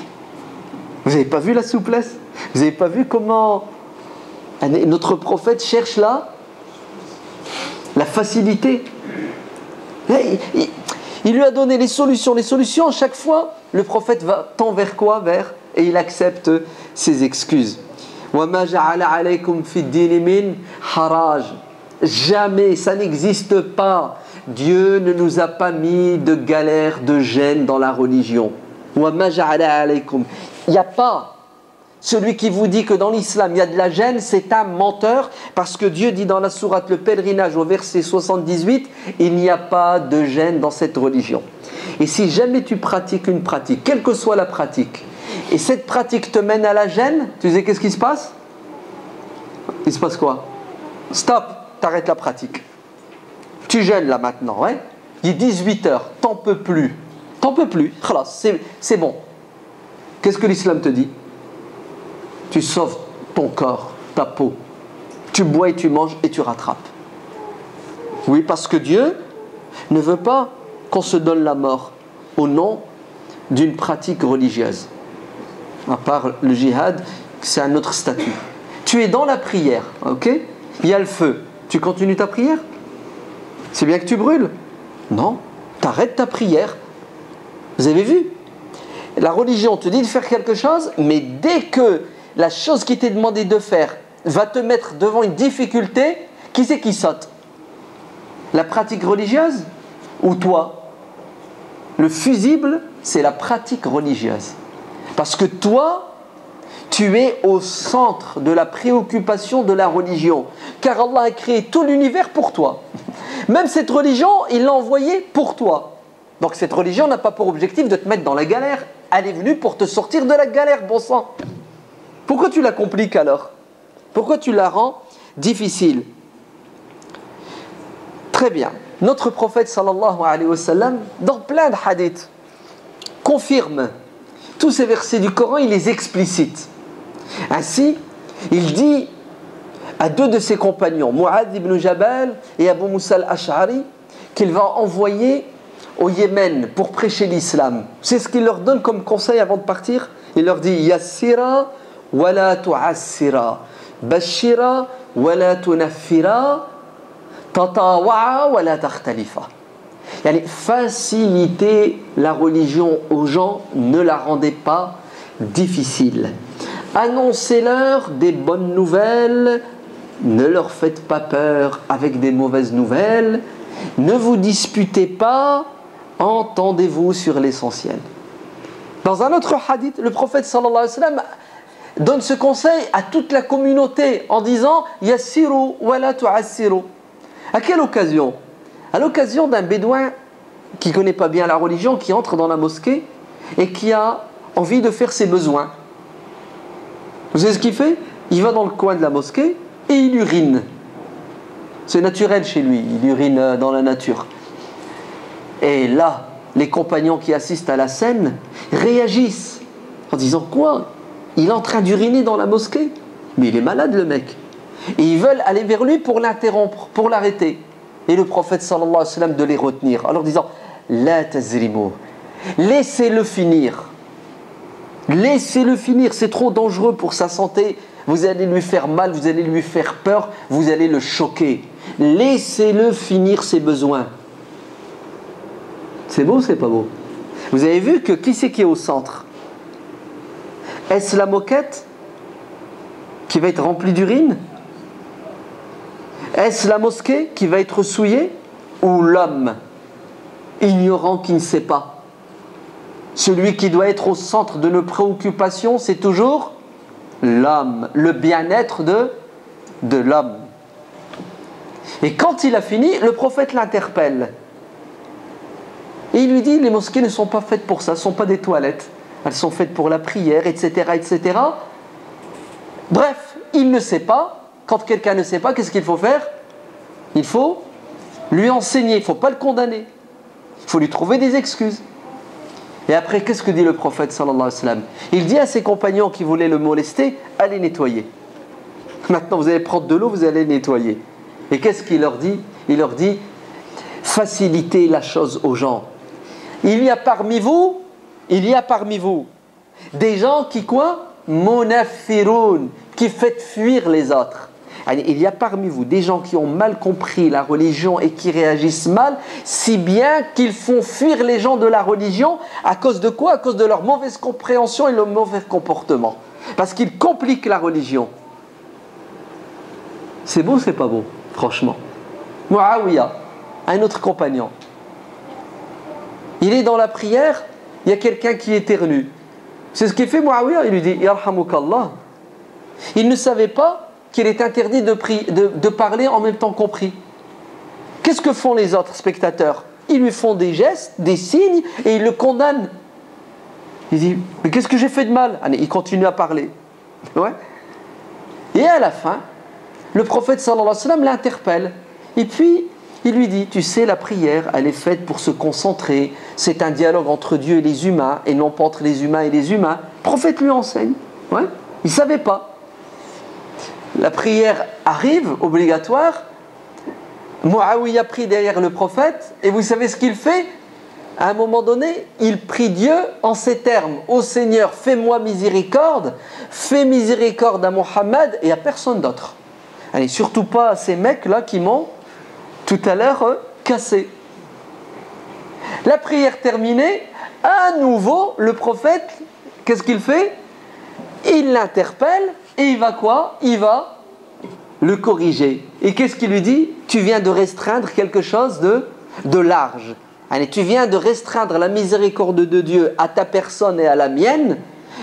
S1: Vous n'avez pas vu la souplesse? Vous n'avez pas vu comment notre prophète cherche là la facilité? Il, il, il lui a donné les solutions. Les solutions, à chaque fois, le prophète va tend vers quoi? Vers, et il accepte ses excuses. وَمَا جَعَلَ عَلَيْكُمْ فِي الدِّينِ مِنْ حَرَاجٍ. Jamais, ça n'existe pas. Dieu ne nous a pas mis de galère, de gêne dans la religion. وَمَا جَعَلَ عَلَيْكُمْ. Il n'y a pas. Celui qui vous dit que dans l'islam il y a de la gêne, c'est un menteur, parce que Dieu dit dans la sourate le pèlerinage au verset soixante-dix-huit, il n'y a pas de gêne dans cette religion. Et si jamais tu pratiques une pratique, quelle que soit la pratique, et cette pratique te mène à la gêne, tu sais qu'est-ce qui se passe? Il se passe quoi? Stop, t'arrêtes la pratique. Tu gênes là maintenant, hein? Il est dix-huit heures, t'en peux plus. T'en peux plus, c'est, c'est bon. Qu'est-ce que l'islam te dit? Tu sauves ton corps, ta peau. Tu bois et tu manges et tu rattrapes. Oui, parce que Dieu ne veut pas qu'on se donne la mort au nom d'une pratique religieuse. À part le djihad, c'est un autre statut. Tu es dans la prière, ok? Il y a le feu. Tu continues ta prière? C'est bien que tu brûles? Non, tu arrêtes ta prière. Vous avez vu? La religion te dit de faire quelque chose, mais dès que la chose qui t'est demandé de faire va te mettre devant une difficulté, qui c'est qui saute? La pratique religieuse ou toi? Le fusible, c'est la pratique religieuse. Parce que toi, tu es au centre de la préoccupation de la religion. Car Allah a créé tout l'univers pour toi. Même cette religion, il l'a envoyée pour toi. Donc cette religion n'a pas pour objectif de te mettre dans la galère. Elle est venue pour te sortir de la galère, bon sang. Pourquoi tu la compliques alors? Pourquoi tu la rends difficile? Très bien. Notre prophète sallallahu alayhi wa sallam, dans plein de hadiths, confirme tous ces versets du Coran, il les explicite. Ainsi, il dit à deux de ses compagnons, Mu'adh ibn Jabal et Abu Musa al-Ash'ari, qu'il va envoyer au Yémen pour prêcher l'islam. C'est ce qu'il leur donne comme conseil avant de partir. Il leur dit, Yassira wa la tu'assira, Bashira wa la tunaffira, Tatawa'a wa la takhtalifa. Yani, faciliter la religion aux gens, ne la rendez pas difficile. Annoncez-leur des bonnes nouvelles, ne leur faites pas peur avec des mauvaises nouvelles, ne vous disputez pas, entendez-vous sur l'essentiel. Dans un autre hadith, le prophète sallallahu alayhi wa sallam donne ce conseil à toute la communauté en disant « Yassiru wa la tu'assiru ». À quelle occasion? À l'occasion d'un bédouin qui ne connaît pas bien la religion, qui entre dans la mosquée et qui a envie de faire ses besoins. Vous savez ce qu'il fait? Il va dans le coin de la mosquée et il urine. C'est naturel chez lui, il urine dans la nature. Et là, les compagnons qui assistent à la scène réagissent en disant « Quoi? Il est en train d'uriner dans la mosquée? Mais il est malade le mec !» Et ils veulent aller vers lui pour l'interrompre, pour l'arrêter. Et le prophète sallallahu alayhi wa sallam de les retenir en leur disant « La tazrimu » laissez-le finir. Laissez-le finir, c'est trop dangereux pour sa santé. Vous allez lui faire mal, vous allez lui faire peur, vous allez le choquer. Laissez-le finir ses besoins. C'est beau ou c'est pas beau? Vous avez vu que qui c'est qui est au centre? Est-ce la moquette qui va être remplie d'urine? Est-ce la mosquée qui va être souillée? Ou l'homme ignorant qui ne sait pas? Celui qui doit être au centre de nos préoccupations, c'est toujours l'homme, le bien-être de, de l'homme. Et quand il a fini, le prophète l'interpelle. Et il lui dit, les mosquées ne sont pas faites pour ça, ce ne sont pas des toilettes. Elles sont faites pour la prière, et cetera, et cetera. Bref, il ne sait pas. Quand quelqu'un ne sait pas, qu'est-ce qu'il faut faire? Il faut lui enseigner, il ne faut pas le condamner. Il faut lui trouver des excuses. Et après, qu'est-ce que dit le prophète sallallahu alayhi wa sallam? Il dit à ses compagnons qui voulaient le molester, allez nettoyer. Maintenant, vous allez prendre de l'eau, vous allez nettoyer. Et qu'est-ce qu'il leur dit? Il leur dit, facilitez la chose aux gens. Il y a parmi vous, il y a parmi vous des gens qui quoi? Munafiroun, qui faites fuir les autres. Il y a parmi vous des gens qui ont mal compris la religion et qui réagissent mal, si bien qu'ils font fuir les gens de la religion à cause de quoi? À cause de leur mauvaise compréhension et leur mauvais comportement. Parce qu'ils compliquent la religion. C'est beau ou c'est pas beau? Franchement. Muawiya, un autre compagnon. Il est dans la prière, il y a quelqu'un qui éternue. C'est ce qu'il fait Muawiya, il lui dit « Yarhamukallah ». Il ne savait pas qu'il est interdit de, pri- de, de parler en même temps qu'on prie. Qu'est-ce que font les autres spectateurs? Ils lui font des gestes, des signes, et ils le condamnent. Il dit, mais qu'est-ce que j'ai fait de mal? Il continue à parler. Ouais. Et à la fin, le prophète sallallahu alayhi wa sallam l'interpelle. Et puis, il lui dit, tu sais, la prière, elle est faite pour se concentrer. C'est un dialogue entre Dieu et les humains, et non pas entre les humains et les humains. Le prophète lui enseigne. Ouais. Il ne savait pas. La prière arrive, obligatoire. Muawiya prie derrière le prophète. Et vous savez ce qu'il fait? À un moment donné, il prie Dieu en ces termes. Ô Seigneur, fais-moi miséricorde. Fais miséricorde à Mohammed et à personne d'autre. Allez, surtout pas à ces mecs-là qui m'ont tout à l'heure euh, cassé. La prière terminée, à nouveau, le prophète, qu'est-ce qu'il fait? Il l'interpelle. Et il va quoi? Il va le corriger. Et qu'est-ce qu'il lui dit? Tu viens de restreindre quelque chose de, de large. Allez, tu viens de restreindre la miséricorde de Dieu à ta personne et à la mienne,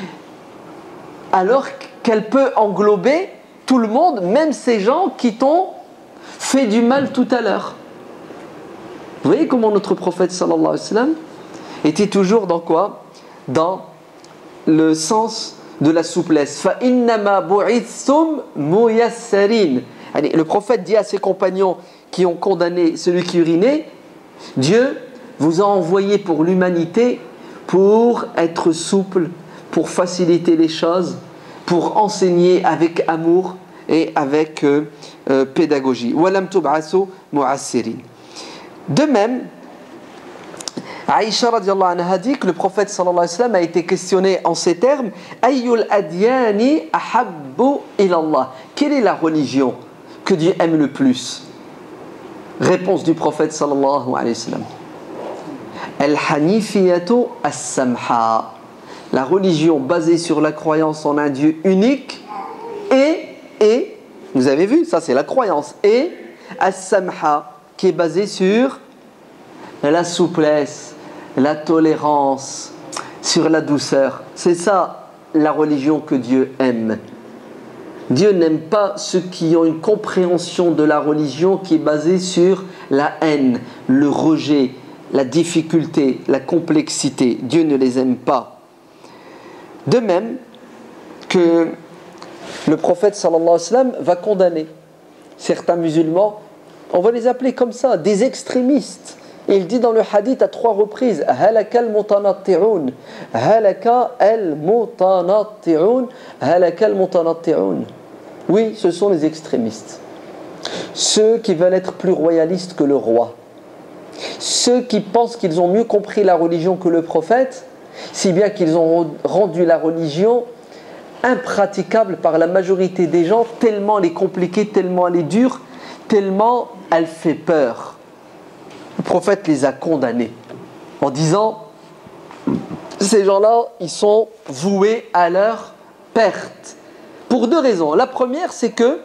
S1: alors qu'elle peut englober tout le monde, même ces gens qui t'ont fait du mal tout à l'heure. Vous voyez comment notre prophète sallallahu alayhi wa sallam était toujours dans quoi? Dans le sens de la souplesse. Fa innama bu'ithum muyassarin. Le prophète dit à ses compagnons qui ont condamné celui qui urinait, Dieu vous a envoyé pour l'humanité pour être souple, pour faciliter les choses, pour enseigner avec amour et avec euh, euh, pédagogie. Walam tub'asu mu'assirin. De même, Aïcha radiallahu anha dit que le prophète sallallahu alayhi wa sallam a été questionné en ces termes: Ayyul adyani ahabbu ilallah. Quelle est la religion que Dieu aime le plus? Réponse du prophète sallallahu alayhi wa sallam: Al-Hanifiyatu as-Samha. La religion basée sur la croyance en un Dieu unique et, et, vous avez vu, ça c'est la croyance, et as-Samha, qui est basée sur la souplesse, la tolérance, sur la douceur. C'est ça la religion que Dieu aime. Dieu n'aime pas ceux qui ont une compréhension de la religion qui est basée sur la haine, le rejet, la difficulté, la complexité. Dieu ne les aime pas. De même que le prophète sallallahu alayhi wa sallam va condamner certains musulmans, on va les appeler comme ça, des extrémistes. Et il dit dans le hadith à trois reprises, halaka al-mutanatti'un, halaka al-mutanatti'un, halaka al-mutanatti'un. Oui, ce sont les extrémistes. Ceux qui veulent être plus royalistes que le roi. Ceux qui pensent qu'ils ont mieux compris la religion que le prophète, si bien qu'ils ont rendu la religion impraticable par la majorité des gens, tellement elle est compliquée, tellement elle est dure, tellement elle fait peur. Le prophète les a condamnés en disant, ces gens-là, ils sont voués à leur perte. Pour deux raisons. La première, c'est que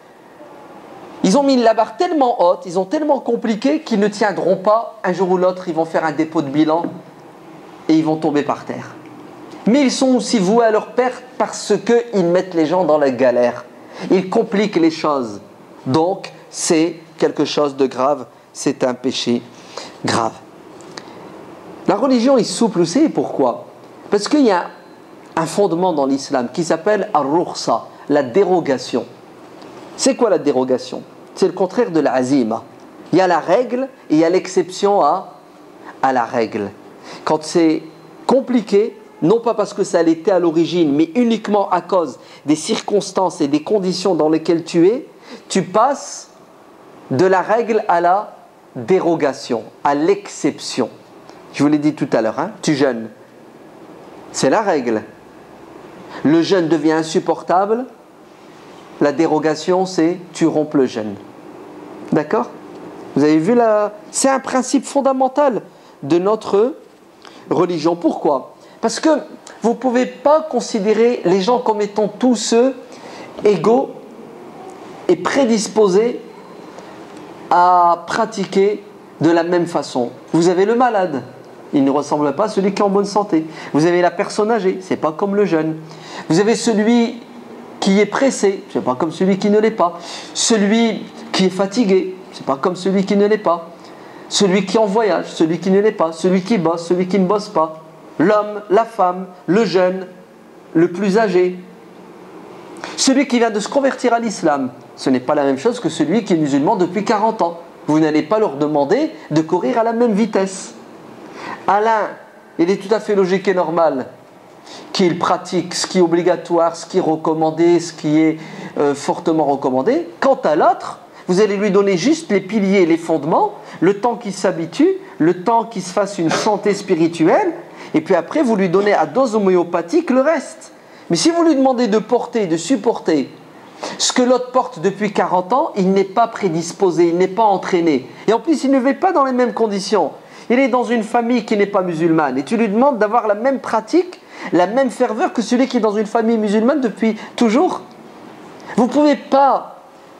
S1: ils ont mis la barre tellement haute, ils ont tellement compliqué qu'ils ne tiendront pas. Un jour ou l'autre, ils vont faire un dépôt de bilan et ils vont tomber par terre. Mais ils sont aussi voués à leur perte parce qu'ils mettent les gens dans la galère. Ils compliquent les choses. Donc, c'est quelque chose de grave. C'est un péché grave. La religion est souple aussi. Pourquoi? Parce qu'il y a un fondement dans l'islam qui s'appelle ar-rukhsa, la dérogation. C'est quoi la dérogation? C'est le contraire de l'azima. Il y a la règle et il y a l'exception à, à la règle. Quand c'est compliqué, non pas parce que ça l'était à l'origine, mais uniquement à cause des circonstances et des conditions dans lesquelles tu es, tu passes de la règle à la dérogation, à l'exception. Je vous l'ai dit tout à l'heure, hein, tu jeûnes. C'est la règle. Le jeûne devient insupportable. La dérogation, c'est tu rompes le jeûne. D'accord? Vous avez vu là? C'est un principe fondamental de notre religion. Pourquoi? Parce que vous ne pouvez pas considérer les gens comme étant tous eux égaux et prédisposés à pratiquer de la même façon. Vous avez le malade, il ne ressemble pas à celui qui est en bonne santé. Vous avez la personne âgée, c'est pas comme le jeune. Vous avez celui qui est pressé, c'est pas comme celui qui ne l'est pas. Celui qui est fatigué, c'est pas comme celui qui ne l'est pas. Celui qui est en voyage, celui qui ne l'est pas. Celui qui bosse, celui qui ne bosse pas. L'homme, la femme, le jeune, le plus âgé. Celui qui vient de se convertir à l'islam, ce n'est pas la même chose que celui qui est musulman depuis quarante ans. Vous n'allez pas leur demander de courir à la même vitesse. À l'un, il est tout à fait logique et normal qu'il pratique ce qui est obligatoire, ce qui est recommandé, ce qui est euh, fortement recommandé. Quant à l'autre, vous allez lui donner juste les piliers, les fondements, le temps qu'il s'habitue, le temps qu'il se fasse une santé spirituelle, et puis après vous lui donnez à dose homéopathique le reste. Mais si vous lui demandez de porter, de supporter ce que l'autre porte depuis quarante ans, il n'est pas prédisposé, il n'est pas entraîné. Et en plus, il ne vit pas dans les mêmes conditions. Il est dans une famille qui n'est pas musulmane. Et tu lui demandes d'avoir la même pratique, la même ferveur que celui qui est dans une famille musulmane depuis toujours. Vous ne pouvez pas...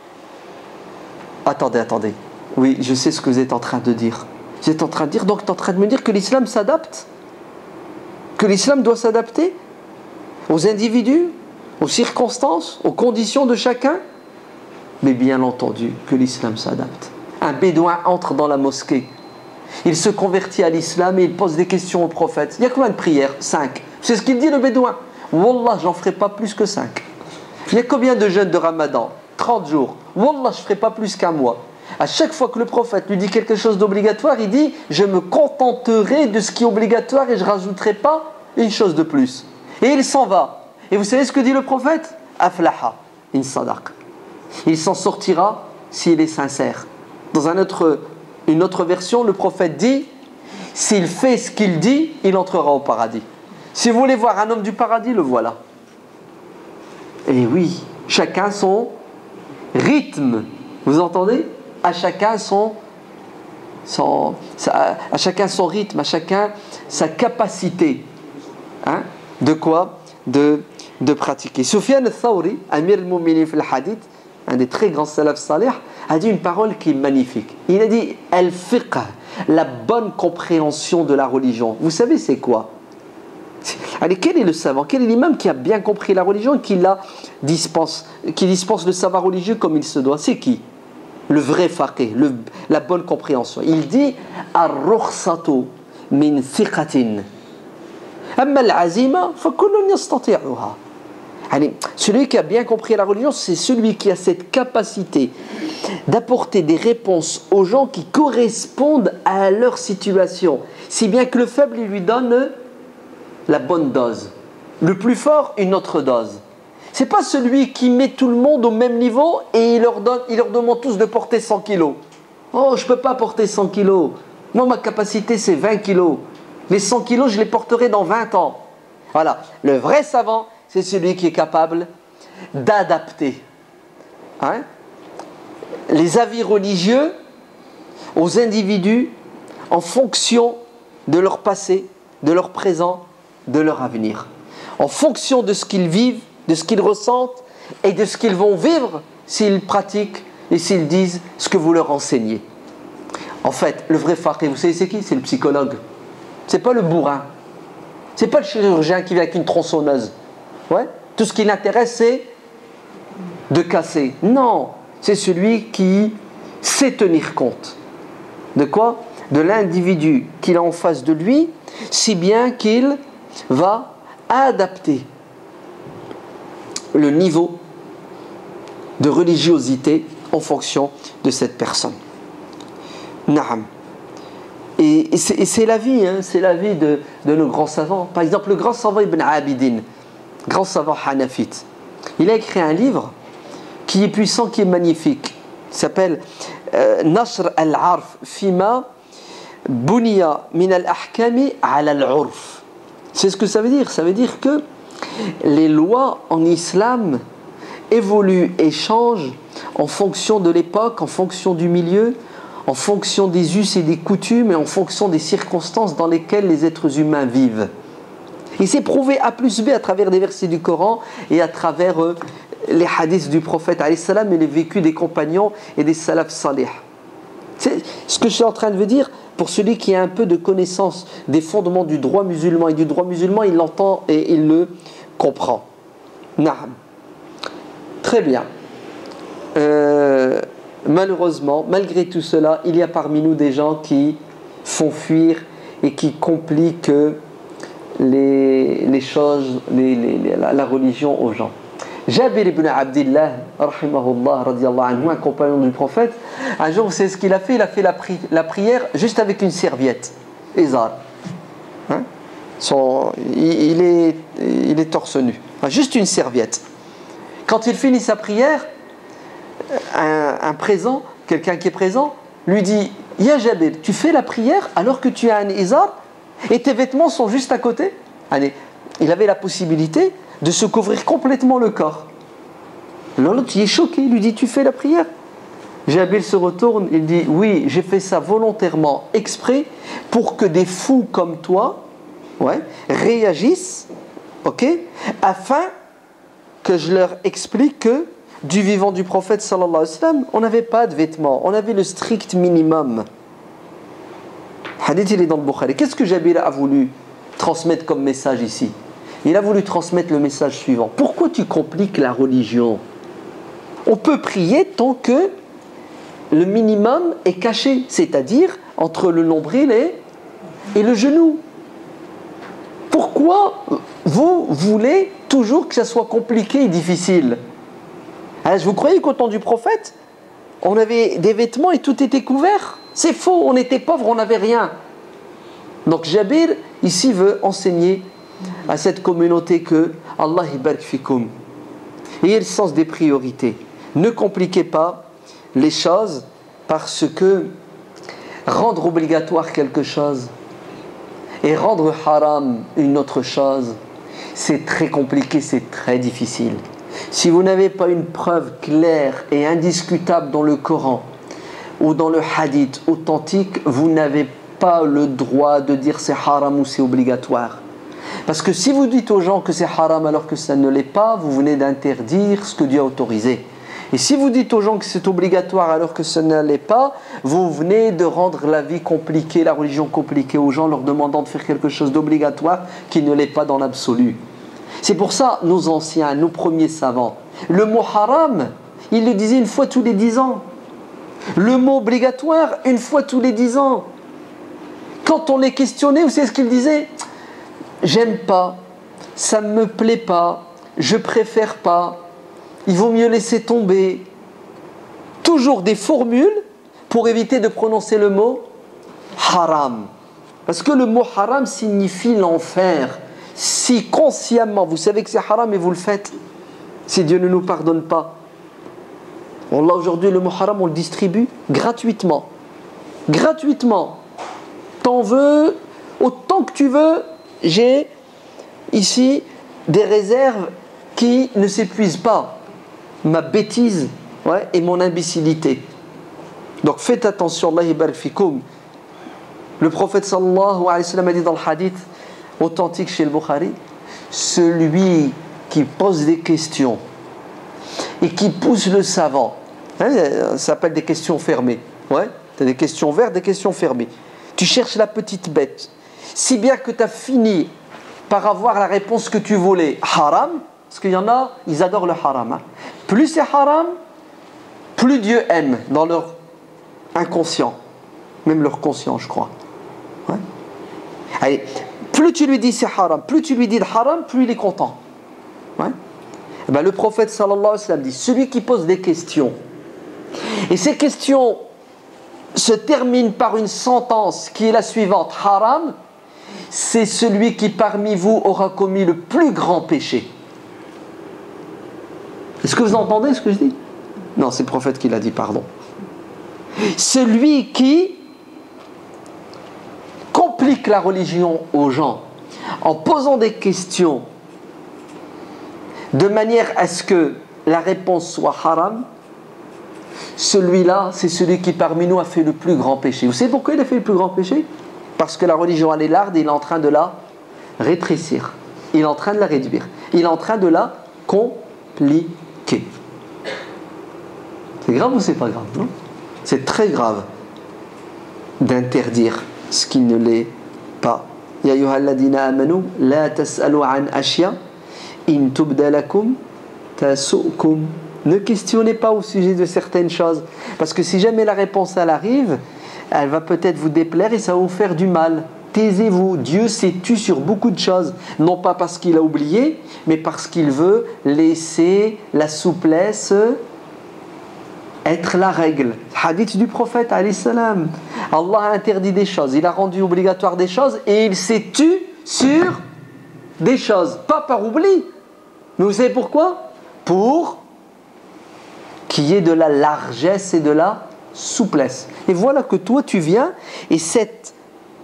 S1: Attendez, attendez. Oui, je sais ce que vous êtes en train de dire. Vous êtes en train de dire, donc tu es en train de me dire que l'islam s'adapte? Que l'islam doit s'adapter aux individus, aux circonstances, aux conditions de chacun? Mais bien entendu que l'islam s'adapte. Un bédouin entre dans la mosquée. Il se convertit à l'islam et il pose des questions au prophète. Il y a combien de prières? Cinq. C'est ce qu'il dit le bédouin. Wallah, j'en ferai pas plus que cinq. Il y a combien de jeûnes de Ramadan? Trente jours. Wallah, je ne ferai pas plus qu'un mois. À chaque fois que le prophète lui dit quelque chose d'obligatoire, il dit « Je me contenterai de ce qui est obligatoire et je ne rajouterai pas une chose de plus. » Et il s'en va. Et vous savez ce que dit le prophète? « Aflaha in sadaq » Il s'en sortira s'il est sincère. Dans un autre, une autre version, le prophète dit « S'il fait ce qu'il dit, il entrera au paradis. » Si vous voulez voir un homme du paradis, le voilà. Et oui, chacun son rythme. Vous entendez? À chacun son son, sa, à chacun son rythme, à chacun sa capacité. Hein, de quoi de, de pratiquer. Sufyan al-Thawri, Amir al-Mu'minin fil hadith, un des très grands salaf salih, a dit une parole qui est magnifique. Il a dit al-fiqh, la bonne compréhension de la religion. Vous savez c'est quoi? Allez, quel est le savant? Quel est l'imam qui a bien compris la religion et qui la dispense, qui dispense le savoir religieux comme il se doit? C'est qui? Le vrai faqih, le, la bonne compréhension. Il dit ar-rukhsatu min thiqatin. Amma al-azima fa kullun yastati'uha. Allez, celui qui a bien compris la religion, c'est celui qui a cette capacité d'apporter des réponses aux gens qui correspondent à leur situation. Si bien que le faible, il lui donne la bonne dose. Le plus fort, une autre dose. C'est pas celui qui met tout le monde au même niveau et il leur, donne, il leur demande tous de porter cent kilos. Oh, je peux pas porter cent kilos. Moi, ma capacité, c'est vingt kilos. Les cent kilos, je les porterai dans vingt ans. Voilà. Le vrai savant, c'est celui qui est capable d'adapter hein, les avis religieux aux individus en fonction de leur passé, de leur présent, de leur avenir. En fonction de ce qu'ils vivent, de ce qu'ils ressentent et de ce qu'ils vont vivre s'ils pratiquent et s'ils disent ce que vous leur enseignez. En fait, le vrai faqih, vous savez c'est qui? C'est le psychologue. C'est pas le bourrin. C'est pas le chirurgien qui vient avec une tronçonneuse. Ouais. Tout ce qui l'intéresse, c'est de casser. Non, c'est celui qui sait tenir compte. De quoi? De l'individu qu'il a en face de lui, si bien qu'il va adapter le niveau de religiosité en fonction de cette personne. Naam. Et, et c'est la vie, hein, c'est la vie de, de nos grands savants. Par exemple, le grand savant Ibn Abidin, grand savant hanafite, il a écrit un livre qui est puissant, qui est magnifique. Il s'appelle euh, Nashr al-Arf Fima Buniya min al-Ahkami ala al-Urf. C'est ce que ça veut dire. Ça veut dire que les lois en islam évoluent et changent en fonction de l'époque, en fonction du milieu, en fonction des us et des coutumes et en fonction des circonstances dans lesquelles les êtres humains vivent. Il s'est prouvé A plus B à travers des versets du Coran et à travers euh, les hadiths du prophète alayhi salam et les vécus des compagnons et des salaf salih. C'est ce que je suis en train de vous dire. Pour celui qui a un peu de connaissance des fondements du droit musulman et du droit musulman, il l'entend et il le comprend. Naam. Très bien. Euh, malheureusement, malgré tout cela, il y a parmi nous des gens qui font fuir et qui compliquent les, les choses, les, les, les, la, la religion aux gens. Jabir ibn Abdillah, rahimahullah, radiallahu anhu, un compagnon du prophète, un jour, vous savez ce qu'il a fait? Il a fait la, pri la prière juste avec une serviette. Izar. Hein? Son, il, il, est, il est torse nu. Enfin, juste une serviette. Quand il finit sa prière, un, un présent, quelqu'un qui est présent, lui dit « Ya Jabir, tu fais la prière alors que tu as un izar et tes vêtements sont juste à côté ?» Allez, il avait la possibilité de se couvrir complètement le corps. L'autre, il est choqué, il lui dit « Tu fais la prière ?» Jabir se retourne, il dit « Oui, j'ai fait ça volontairement, exprès, pour que des fous comme toi ouais, réagissent, ok, afin que je leur explique que du vivant du prophète sallallahu alayhi wa sallam, on n'avait pas de vêtements, on avait le strict minimum. » Hadith, il est dans le Bukhari. Qu'est-ce que Jabir a voulu transmettre comme message ici? Il a voulu transmettre le message suivant. Pourquoi tu compliques la religion? On peut prier tant que le minimum est caché, c'est-à-dire entre le nombril et, et le genou. Pourquoi vous voulez toujours que ça soit compliqué et difficile? Alors, vous croyez qu'au temps du prophète, on avait des vêtements et tout était couvert? C'est faux, on était pauvres, on n'avait rien. Donc Jabir, ici, veut enseigner à cette communauté que Allah ibarak fikum. Ayez le sens des priorités. Ne compliquez pas les choses parce que rendre obligatoire quelque chose et rendre haram une autre chose, c'est très compliqué, c'est très difficile. Si vous n'avez pas une preuve claire et indiscutable dans le Coran ou dans le hadith authentique, vous n'avez pas le droit de dire c'est haram ou c'est obligatoire. Parce que si vous dites aux gens que c'est haram alors que ça ne l'est pas, vous venez d'interdire ce que Dieu a autorisé. Et si vous dites aux gens que c'est obligatoire alors que ça ne l'est pas, vous venez de rendre la vie compliquée, la religion compliquée aux gens, leur demandant de faire quelque chose d'obligatoire qui ne l'est pas dans l'absolu. C'est pour ça, nos anciens, nos premiers savants, le mot haram, ils le disaient une fois tous les dix ans. Le mot obligatoire, une fois tous les dix ans. Quand on les questionnait, vous savez ce qu'ils disaient? J'aime pas, ça ne me plaît pas, je préfère pas, il vaut mieux laisser tomber. Toujours des formules pour éviter de prononcer le mot haram. Parce que le mot haram signifie l'enfer. Si consciemment vous savez que c'est haram et vous le faites, si Dieu ne nous pardonne pas. Wallah, aujourd'hui le mot haram on le distribue gratuitement. Gratuitement. T'en veux autant que tu veux. J'ai ici des réserves qui ne s'épuisent pas. Ma bêtise, ouais, et mon imbécilité. Donc faites attention, Allah yabarak fikoum. Le prophète sallallahu alayhi wa sallam a dit dans le hadith authentique chez le Bukhari, celui qui pose des questions et qui pousse le savant, hein, ça s'appelle des questions fermées. Ouais, tu as des questions ouvertes, des questions fermées. Tu cherches la petite bête. Si bien que tu as fini par avoir la réponse que tu voulais, haram, parce qu'il y en a, ils adorent le haram. Hein. Plus c'est haram, plus Dieu aime dans leur inconscient, même leur conscient, je crois. Ouais. Allez, plus tu lui dis c'est haram, plus tu lui dis haram, plus il est content. Ouais. Et ben, le prophète sallallahu alayhi wa sallam dit, celui qui pose des questions, et ces questions se terminent par une sentence qui est la suivante, haram, c'est celui qui parmi vous aura commis le plus grand péché. Est-ce que vous entendez ce que je dis? Non, c'est le prophète qui l'a dit, pardon. Celui qui complique la religion aux gens en posant des questions de manière à ce que la réponse soit haram, celui-là, c'est celui qui parmi nous a fait le plus grand péché. Vous savez pourquoi il a fait le plus grand péché? Parce que la religion elle est large et il est en train de la rétrécir. Il est en train de la réduire. Il est en train de la compliquer. C'est grave ou c'est pas grave, non? C'est très grave d'interdire ce qui ne l'est pas. Ya ayyuhalladhina amanu la tas'alu an ashya in tubda lakum tasukum. Ne questionnez pas au sujet de certaines choses, parce que si jamais la réponse elle arrive, elle va peut-être vous déplaire et ça va vous faire du mal. Taisez-vous. Dieu s'est tu sur beaucoup de choses, non pas parce qu'il a oublié, mais parce qu'il veut laisser la souplesse être la règle. Hadith du prophète alayhi salam. Allah a interdit des choses, il a rendu obligatoire des choses et il s'est tu sur des choses, pas par oubli. Mais vous savez pourquoi? Pour qu'il y ait de la largesse et de la souplesse. Et voilà que toi tu viens et cette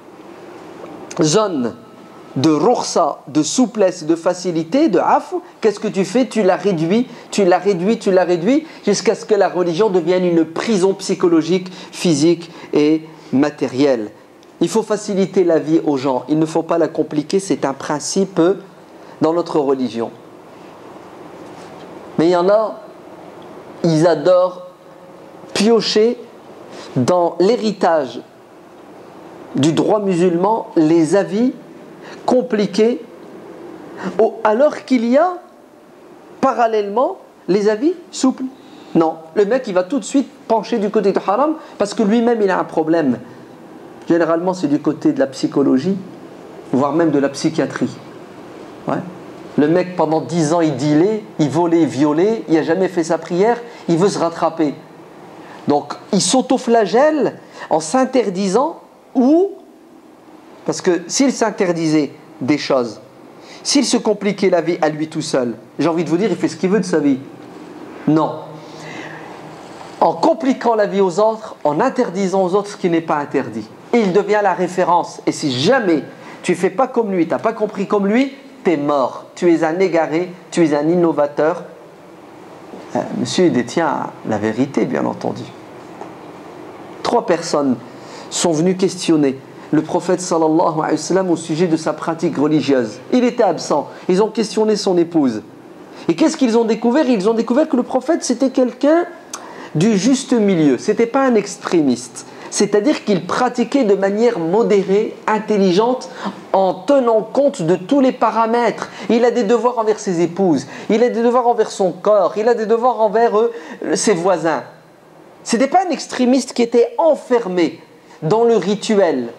S1: zone de roursa, de souplesse, de facilité, de afou, qu'est-ce que tu fais? Tu la réduis, tu la réduis, tu la réduis jusqu'à ce que la religion devienne une prison psychologique, physique et matérielle. Il faut faciliter la vie aux gens, il ne faut pas la compliquer, c'est un principe dans notre religion. Mais il y en a, ils adorent piocher dans l'héritage du droit musulman les avis compliqués, alors qu'il y a parallèlement les avis souples. Non, le mec il va tout de suite pencher du côté de haram parce que lui-même il a un problème. Généralement c'est du côté de la psychologie, voire même de la psychiatrie. Ouais. Le mec pendant dix ans il dealait, il volait, il violait, il n'a jamais fait sa prière, il veut se rattraper. Donc il s'autoflagelle en s'interdisant ou, parce que s'il s'interdisait des choses, s'il se compliquait la vie à lui tout seul, j'ai envie de vous dire, il fait ce qu'il veut de sa vie. Non. En compliquant la vie aux autres, en interdisant aux autres ce qui n'est pas interdit. Et il devient la référence. Et si jamais tu ne fais pas comme lui, tu n'as pas compris comme lui, tu es mort. Tu es un égaré, tu es un innovateur. Euh, monsieur détient la vérité, bien entendu. trois personnes sont venues questionner le prophète sallallahu alayhi wa sallam au sujet de sa pratique religieuse. Il était absent. Ils ont questionné son épouse. Et qu'est-ce qu'ils ont découvert? Ils ont découvert que le prophète, c'était quelqu'un du juste milieu. Ce n'était pas un extrémiste. C'est-à-dire qu'il pratiquait de manière modérée, intelligente, en tenant compte de tous les paramètres. Il a des devoirs envers ses épouses, il a des devoirs envers son corps, il a des devoirs envers eux, ses voisins. Ce n'était pas un extrémiste qui était enfermé dans le rituel.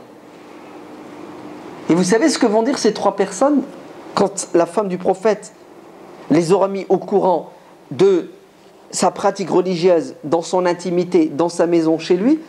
S1: Et vous savez ce que vont dire ces trois personnes quand la femme du prophète les aura mis au courant de sa pratique religieuse dans son intimité, dans sa maison, chez lui?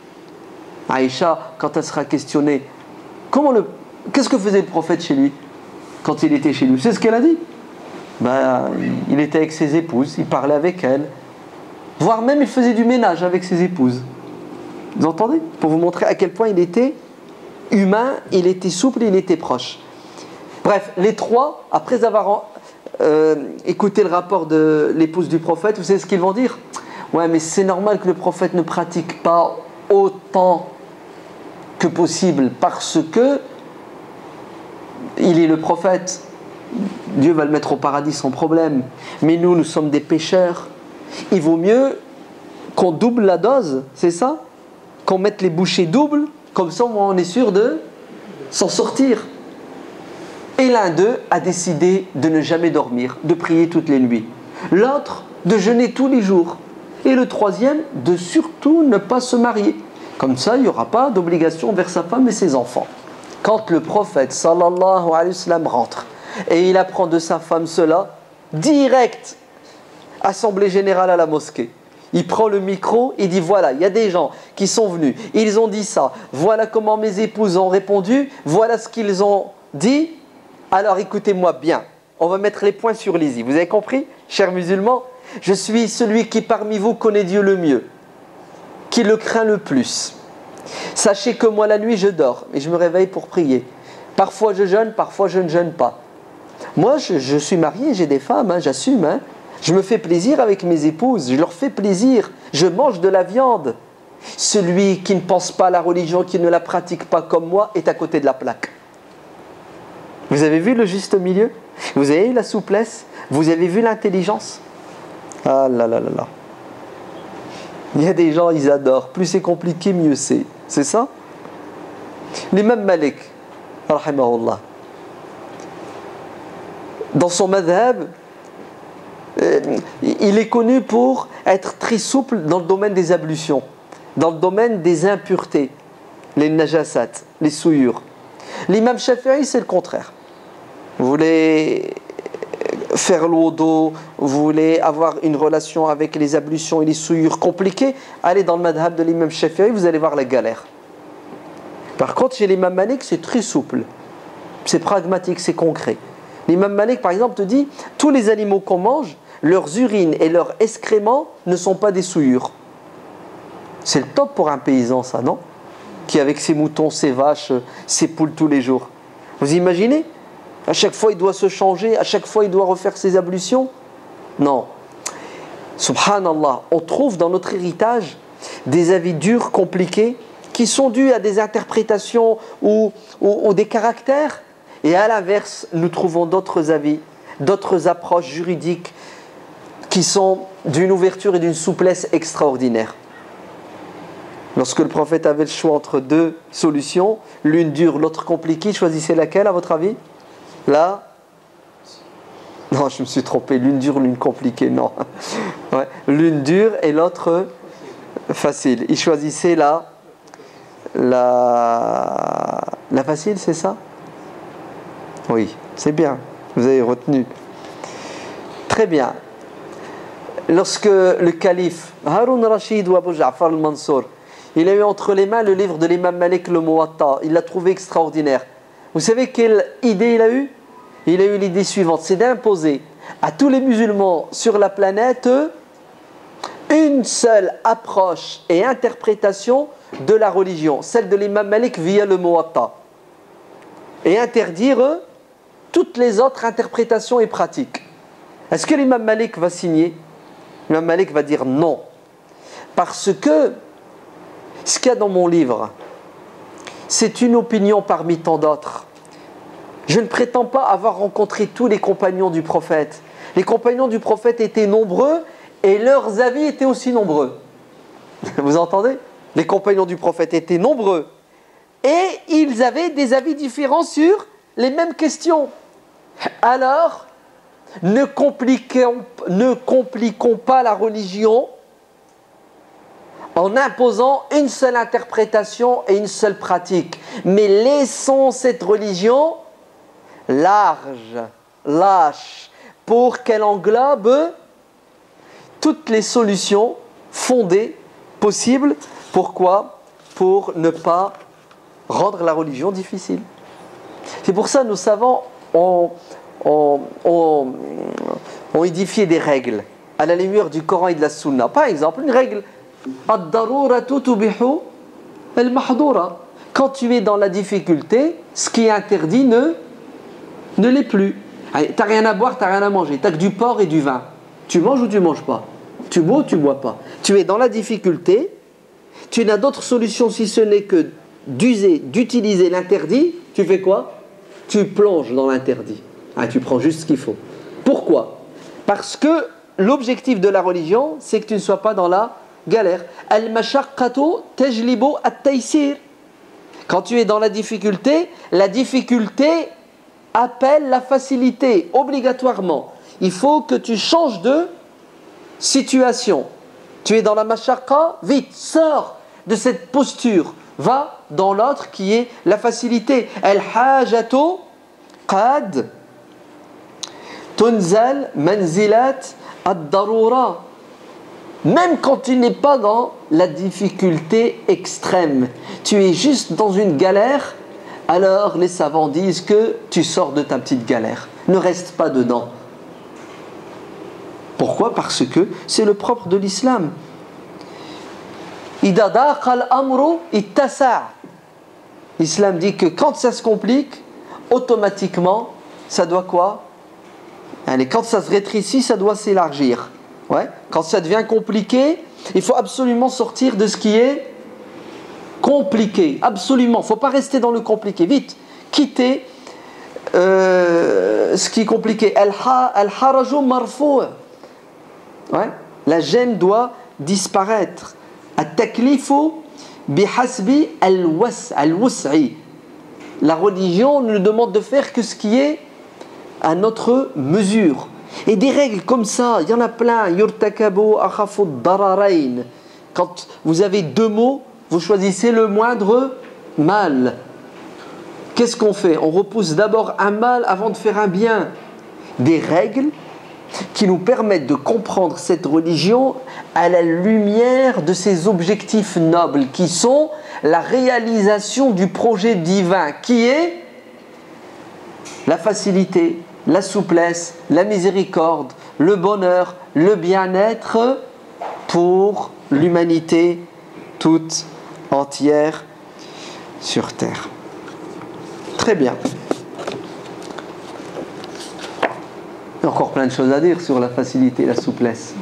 S1: Aïcha, quand elle sera questionnée, comment le, qu'est-ce que faisait le prophète chez lui quand il était chez lui? C'est ce qu'elle a dit. Ben, il était avec ses épouses, il parlait avec elles, voire même il faisait du ménage avec ses épouses. Vous entendez? Pour vous montrer à quel point il était humain, il était souple, il était proche. Bref, les trois, après avoir euh, écouté le rapport de l'épouse du prophète, vous savez ce qu'ils vont dire? Ouais, mais c'est normal que le prophète ne pratique pas autant que possible parce que il est le prophète. Dieu va le mettre au paradis sans problème. Mais nous, nous sommes des pécheurs. Il vaut mieux qu'on double la dose, c'est ça? Qu'on mette les bouchées doubles, comme ça on est sûr de s'en sortir. Et l'un d'eux a décidé de ne jamais dormir, de prier toutes les nuits. L'autre, de jeûner tous les jours. Et le troisième, de surtout ne pas se marier. Comme ça, il n'y aura pas d'obligation vers sa femme et ses enfants. Quand le prophète sallallahu alayhi wa sallam rentre et il apprend de sa femme cela, direct, assemblée générale à la mosquée. Il prend le micro, il dit voilà, il y a des gens qui sont venus, ils ont dit ça, voilà comment mes épouses ont répondu, voilà ce qu'ils ont dit, alors écoutez-moi bien, on va mettre les points sur les i. Vous avez compris, chers musulmans? Je suis celui qui parmi vous connaît Dieu le mieux, qui le craint le plus. Sachez que moi la nuit je dors et je me réveille pour prier. Parfois je jeûne, parfois je ne jeûne pas. Moi je, je suis marié, j'ai des femmes, hein, j'assume. Hein. Je me fais plaisir avec mes épouses, je leur fais plaisir. Je mange de la viande. Celui qui ne pense pas à la religion, qui ne la pratique pas comme moi, est à côté de la plaque. Vous avez vu le juste milieu? Vous avez vu la souplesse? Vous avez vu l'intelligence? Ah là là là là. Il y a des gens, ils adorent. Plus c'est compliqué, mieux c'est. C'est ça? L'imam Malik, rahimahullah, dans son madhab, euh, il est connu pour être très souple dans le domaine des ablutions, dans le domaine des impuretés, les najasat, les souillures. L'imam Shafi'i, c'est le contraire. Vous voulez faire l'odo, vous voulez avoir une relation avec les ablutions et les souillures compliquées, allez dans le madhab de l'imam Shafi'i, vous allez voir la galère. Par contre, chez l'imam Malik, c'est très souple. C'est pragmatique, c'est concret. L'imam Malik, par exemple, te dit, tous les animaux qu'on mange, leurs urines et leurs excréments ne sont pas des souillures. C'est le top pour un paysan, ça, non? Qui avec ses moutons, ses vaches, ses poules tous les jours. Vous imaginez? À chaque fois, il doit se changer, à chaque fois, il doit refaire ses ablutions. Non. Subhanallah, on trouve dans notre héritage des avis durs, compliqués, qui sont dus à des interprétations ou, ou, ou des caractères. Et à l'inverse, nous trouvons d'autres avis, d'autres approches juridiques qui sont d'une ouverture et d'une souplesse extraordinaire. Lorsque le prophète avait le choix entre deux solutions, l'une dure, l'autre compliquée, choisissez laquelle à votre avis? Là, non, je me suis trompé, l'une dure, l'une compliquée, non. Ouais. L'une dure et l'autre facile. Il choisissait la, la, la facile, c'est ça? Oui, c'est bien, vous avez retenu. Très bien. Lorsque le calife Haroun Rachid ou Abu Ja'far al-Mansour, il a eu entre les mains le livre de l'imam Malik le Muwatta, il l'a trouvé extraordinaire. Vous savez quelle idée il a eu? Il a eu l'idée suivante, c'est d'imposer à tous les musulmans sur la planète une seule approche et interprétation de la religion, celle de l'imam Malik via le Muwatta, et interdire toutes les autres interprétations et pratiques. Est-ce que l'imam Malik va signer? L'imam Malik va dire non, parce que ce qu'il y a dans mon livre, c'est une opinion parmi tant d'autres. Je ne prétends pas avoir rencontré tous les compagnons du prophète. Les compagnons du prophète étaient nombreux et leurs avis étaient aussi nombreux. Vous entendez? Les compagnons du prophète étaient nombreux et ils avaient des avis différents sur les mêmes questions. Alors, ne compliquons, ne compliquons pas la religion en imposant une seule interprétation et une seule pratique. Mais laissons cette religion large, lâche, pour qu'elle englobe toutes les solutions fondées possibles. Pourquoi? Pour ne pas rendre la religion difficile. C'est pour ça que nos savants ont, ont, ont, ont édifié des règles à la lumière du Coran et de la Sunna. Par exemple, une règle: ad-daruratu tubihu al-mahdura. Quand tu es dans la difficulté, ce qui est interdit ne, ne l'est plus. Tu n'as rien à boire, tu n'as rien à manger. Tu n'as que du porc et du vin. Tu manges ou tu ne manges pas? Tu bois ou tu ne bois pas? Tu es dans la difficulté, tu n'as d'autre solution si ce n'est que d'user, d'utiliser l'interdit. Tu fais quoi? Tu plonges dans l'interdit. Ah, tu prends juste ce qu'il faut. Pourquoi? Parce que l'objectif de la religion, c'est que tu ne sois pas dans la galère. Al-mashaqqatu tajlibu at-taysir. Quand tu es dans la difficulté, la difficulté appelle la facilité, obligatoirement. Il faut que tu changes de situation. Tu es dans la mashaqqa, vite, sors de cette posture. Va dans l'autre qui est la facilité. Al-hajatu qad tunzal manzilat ad-darura. Même quand tu n'es pas dans la difficulté extrême, tu es juste dans une galère, alors les savants disent que tu sors de ta petite galère. Ne reste pas dedans. Pourquoi? Parce que c'est le propre de l'islam. L'islam dit que quand ça se complique, automatiquement, ça doit quoi? Allez, quand ça se rétrécit, ça doit s'élargir. Ouais. Quand ça devient compliqué, il faut absolument sortir de ce qui est compliqué. Absolument. Il ne faut pas rester dans le compliqué. Vite, quittez euh, ce qui est compliqué. Al-haraju marfou'. Ouais. La gêne doit disparaître. At-taklifu bihasbi al-wus'i. La religion nous demande de faire que ce qui est à notre mesure. Et des règles comme ça, il y en a plein. Yurtakabu akhafu ad-dararain. Quand vous avez deux mots, vous choisissez le moindre mal. Qu'est-ce qu'on fait? On repousse d'abord un mal avant de faire un bien. Des règles qui nous permettent de comprendre cette religion à la lumière de ses objectifs nobles, qui sont la réalisation du projet divin, qui est la facilité, la souplesse, la miséricorde, le bonheur, le bien-être pour l'humanité toute entière sur terre. Très bien. Il y a encore plein de choses à dire sur la facilité et la souplesse.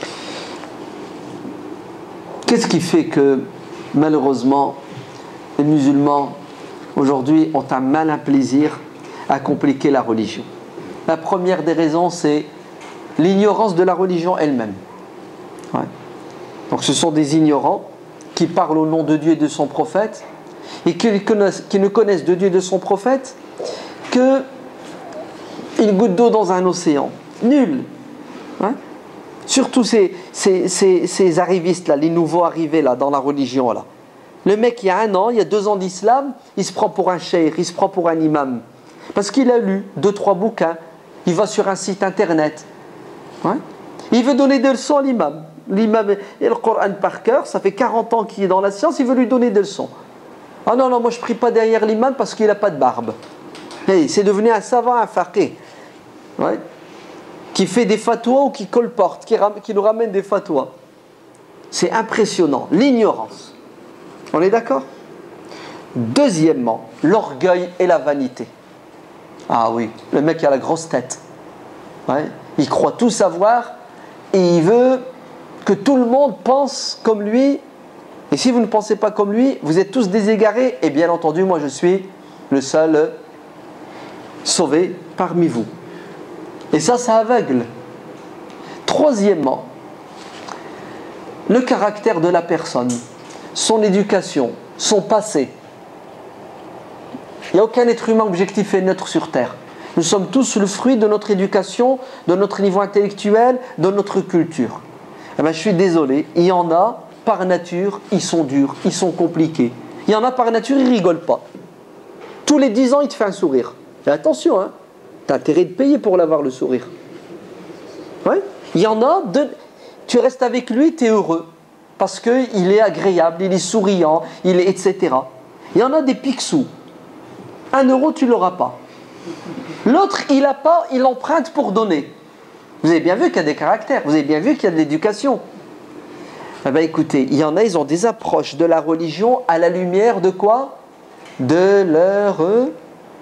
S1: Qu'est-ce qui fait que, malheureusement, les musulmans, aujourd'hui, ont un malin plaisir à compliquer la religion? La première des raisons, c'est l'ignorance de la religion elle-même. Ouais. Donc ce sont des ignorants qui parlent au nom de Dieu et de son prophète et qui, connaissent, qui ne connaissent de Dieu et de son prophète que une goutte d'eau dans un océan. Nul. Ouais. Surtout ces, ces, ces, ces arrivistes là, les nouveaux arrivés là dans la religion là. Le mec, il y a un an, il y a deux ans d'islam, il se prend pour un cheikh, il se prend pour un imam. Parce qu'il a lu deux, trois bouquins. Il va sur un site internet. Ouais. Il veut donner des leçons à l'imam. L'imam et le Coran par cœur, ça fait quarante ans qu'il est dans la science, il veut lui donner des leçons. Ah non, non, moi je ne prie pas derrière l'imam parce qu'il n'a pas de barbe. Hey, c'est devenu un savant, un faqih. Ouais. Qui fait des fatwas ou qui colporte, qui, ram- qui nous ramène des fatwas. C'est impressionnant. L'ignorance. On est d'accord? Deuxièmement, l'orgueil et la vanité. Ah oui, le mec a la grosse tête. Ouais. Il croit tout savoir et il veut que tout le monde pense comme lui Et si vous ne pensez pas comme lui, vous êtes tous des égarés. Et bien entendu, moi je suis le seul sauvé parmi vous. Et ça, ça aveugle. Troisièmement, le caractère de la personne, son éducation, son passé. Il n'y a aucun être humain objectif et neutre sur Terre. Nous sommes tous le fruit de notre éducation, de notre niveau intellectuel, de notre culture. Eh bien, je suis désolé, il y en a, par nature, ils sont durs, ils sont compliqués. Il y en a, par nature, ils ne rigolent pas. Tous les dix ans, il te fait un sourire. Et attention, hein, tu as intérêt de payer pour l'avoir, le sourire. Ouais. Il y en a, de... tu restes avec lui, tu es heureux. Parce qu'il est agréable, il est souriant, il est, et cetera. Il y en a des picsous. Un euro, tu ne l'auras pas. L'autre, il n'a pas, il emprunte pour donner. Vous avez bien vu qu'il y a des caractères, vous avez bien vu qu'il y a de l'éducation. Eh bien, écoutez, il y en a, ils ont des approches de la religion à la lumière de quoi? De leur euh,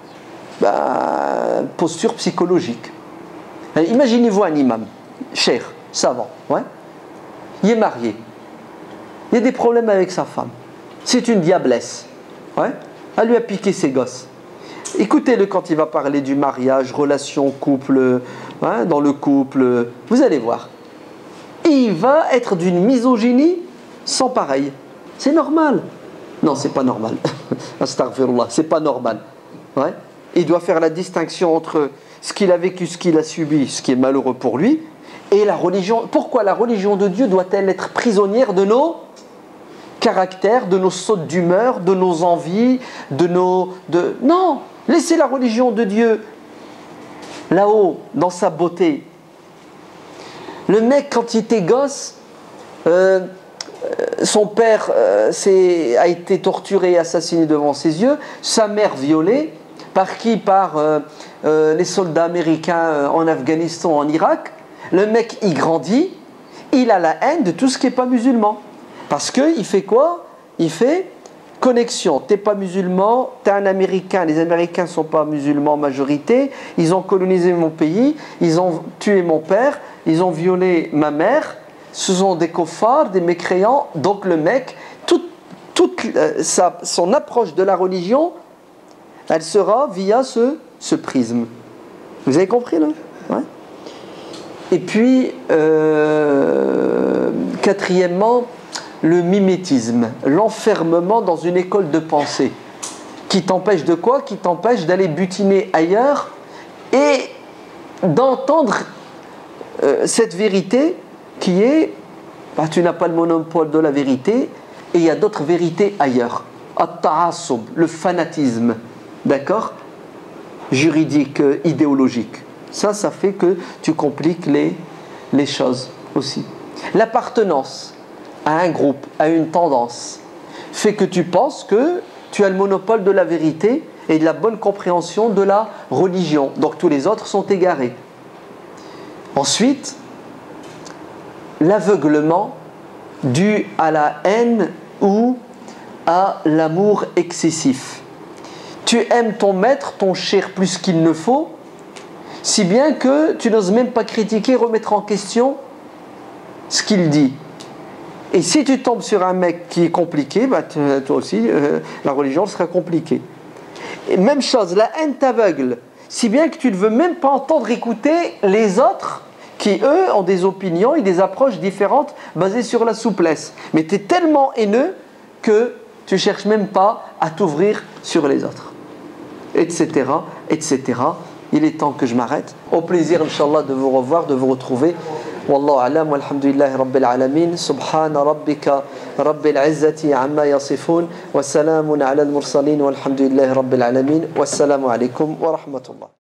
S1: bah, posture psychologique. Imaginez-vous un imam, cher, savant, ouais. Il est marié. Il y a des problèmes avec sa femme. C'est une diablesse. Ouais. Elle lui a piqué ses gosses. Écoutez-le quand il va parler du mariage, relation, couple, hein, dans le couple. Vous allez voir. Il va être d'une misogynie sans pareil. C'est normal. Non, c'est pas normal. Astaghfirullah, c'est pas normal. Ouais. Il doit faire la distinction entre ce qu'il a vécu, ce qu'il a subi, ce qui est malheureux pour lui, et la religion. Pourquoi la religion de Dieu doit-elle être prisonnière de nos caractères, de nos sautes d'humeur, de nos envies, de nos... De... Non, laissez la religion de Dieu là-haut, dans sa beauté. Le mec, quand il était gosse, euh, son père euh, a été torturé et assassiné devant ses yeux, sa mère violée, par qui? Par euh, euh, les soldats américains euh, en Afghanistan, en Irak. Le mec, il grandit, il a la haine de tout ce qui n'est pas musulman. Parce qu'il fait quoi? Il fait connexion. Tu n'es pas musulman, tu es un Américain. Les Américains ne sont pas musulmans en majorité. Ils ont colonisé mon pays, ils ont tué mon père, ils ont violé ma mère. Ce sont des koffars, des mécréants. Donc le mec, toute, toute euh, sa, son approche de la religion, elle sera via ce, ce prisme. Vous avez compris là? Ouais. Et puis, euh, quatrièmement, le mimétisme, l'enfermement dans une école de pensée qui t'empêche de quoi? Qui t'empêche d'aller butiner ailleurs et d'entendre euh, cette vérité qui est, bah, tu n'as pas le monopole de la vérité et il y a d'autres vérités ailleurs. At-ta'assub, le fanatisme, d'accord? Juridique, euh, idéologique. Ça, ça fait que tu compliques les, les choses aussi. L'appartenance à un groupe, à une tendance, fait que tu penses que tu as le monopole de la vérité et de la bonne compréhension de la religion. Donc tous les autres sont égarés. Ensuite, l'aveuglement dû à la haine ou à l'amour excessif. Tu aimes ton maître, ton cher plus qu'il ne faut, si bien que tu n'oses même pas critiquer, remettre en question ce qu'il dit. Et si tu tombes sur un mec qui est compliqué, bah toi aussi, euh, la religion sera compliquée. Et même chose, la haine t'aveugle, si bien que tu ne veux même pas entendre écouter les autres qui, eux, ont des opinions et des approches différentes basées sur la souplesse. Mais tu es tellement haineux que tu ne cherches même pas à t'ouvrir sur les autres. Etc. Etc. Il est temps que je m'arrête. Au plaisir, Inch'Allah, de vous revoir, de vous retrouver. Wallahu a'lam, walhamdulillahi rabbil alamin. Subhana rabbika rabbil izzati amma yasifun. Wa salamun ala al-mursalin, walhamdulillahi rabbil alamin. Wassalamu alaikum wa rahmatullah.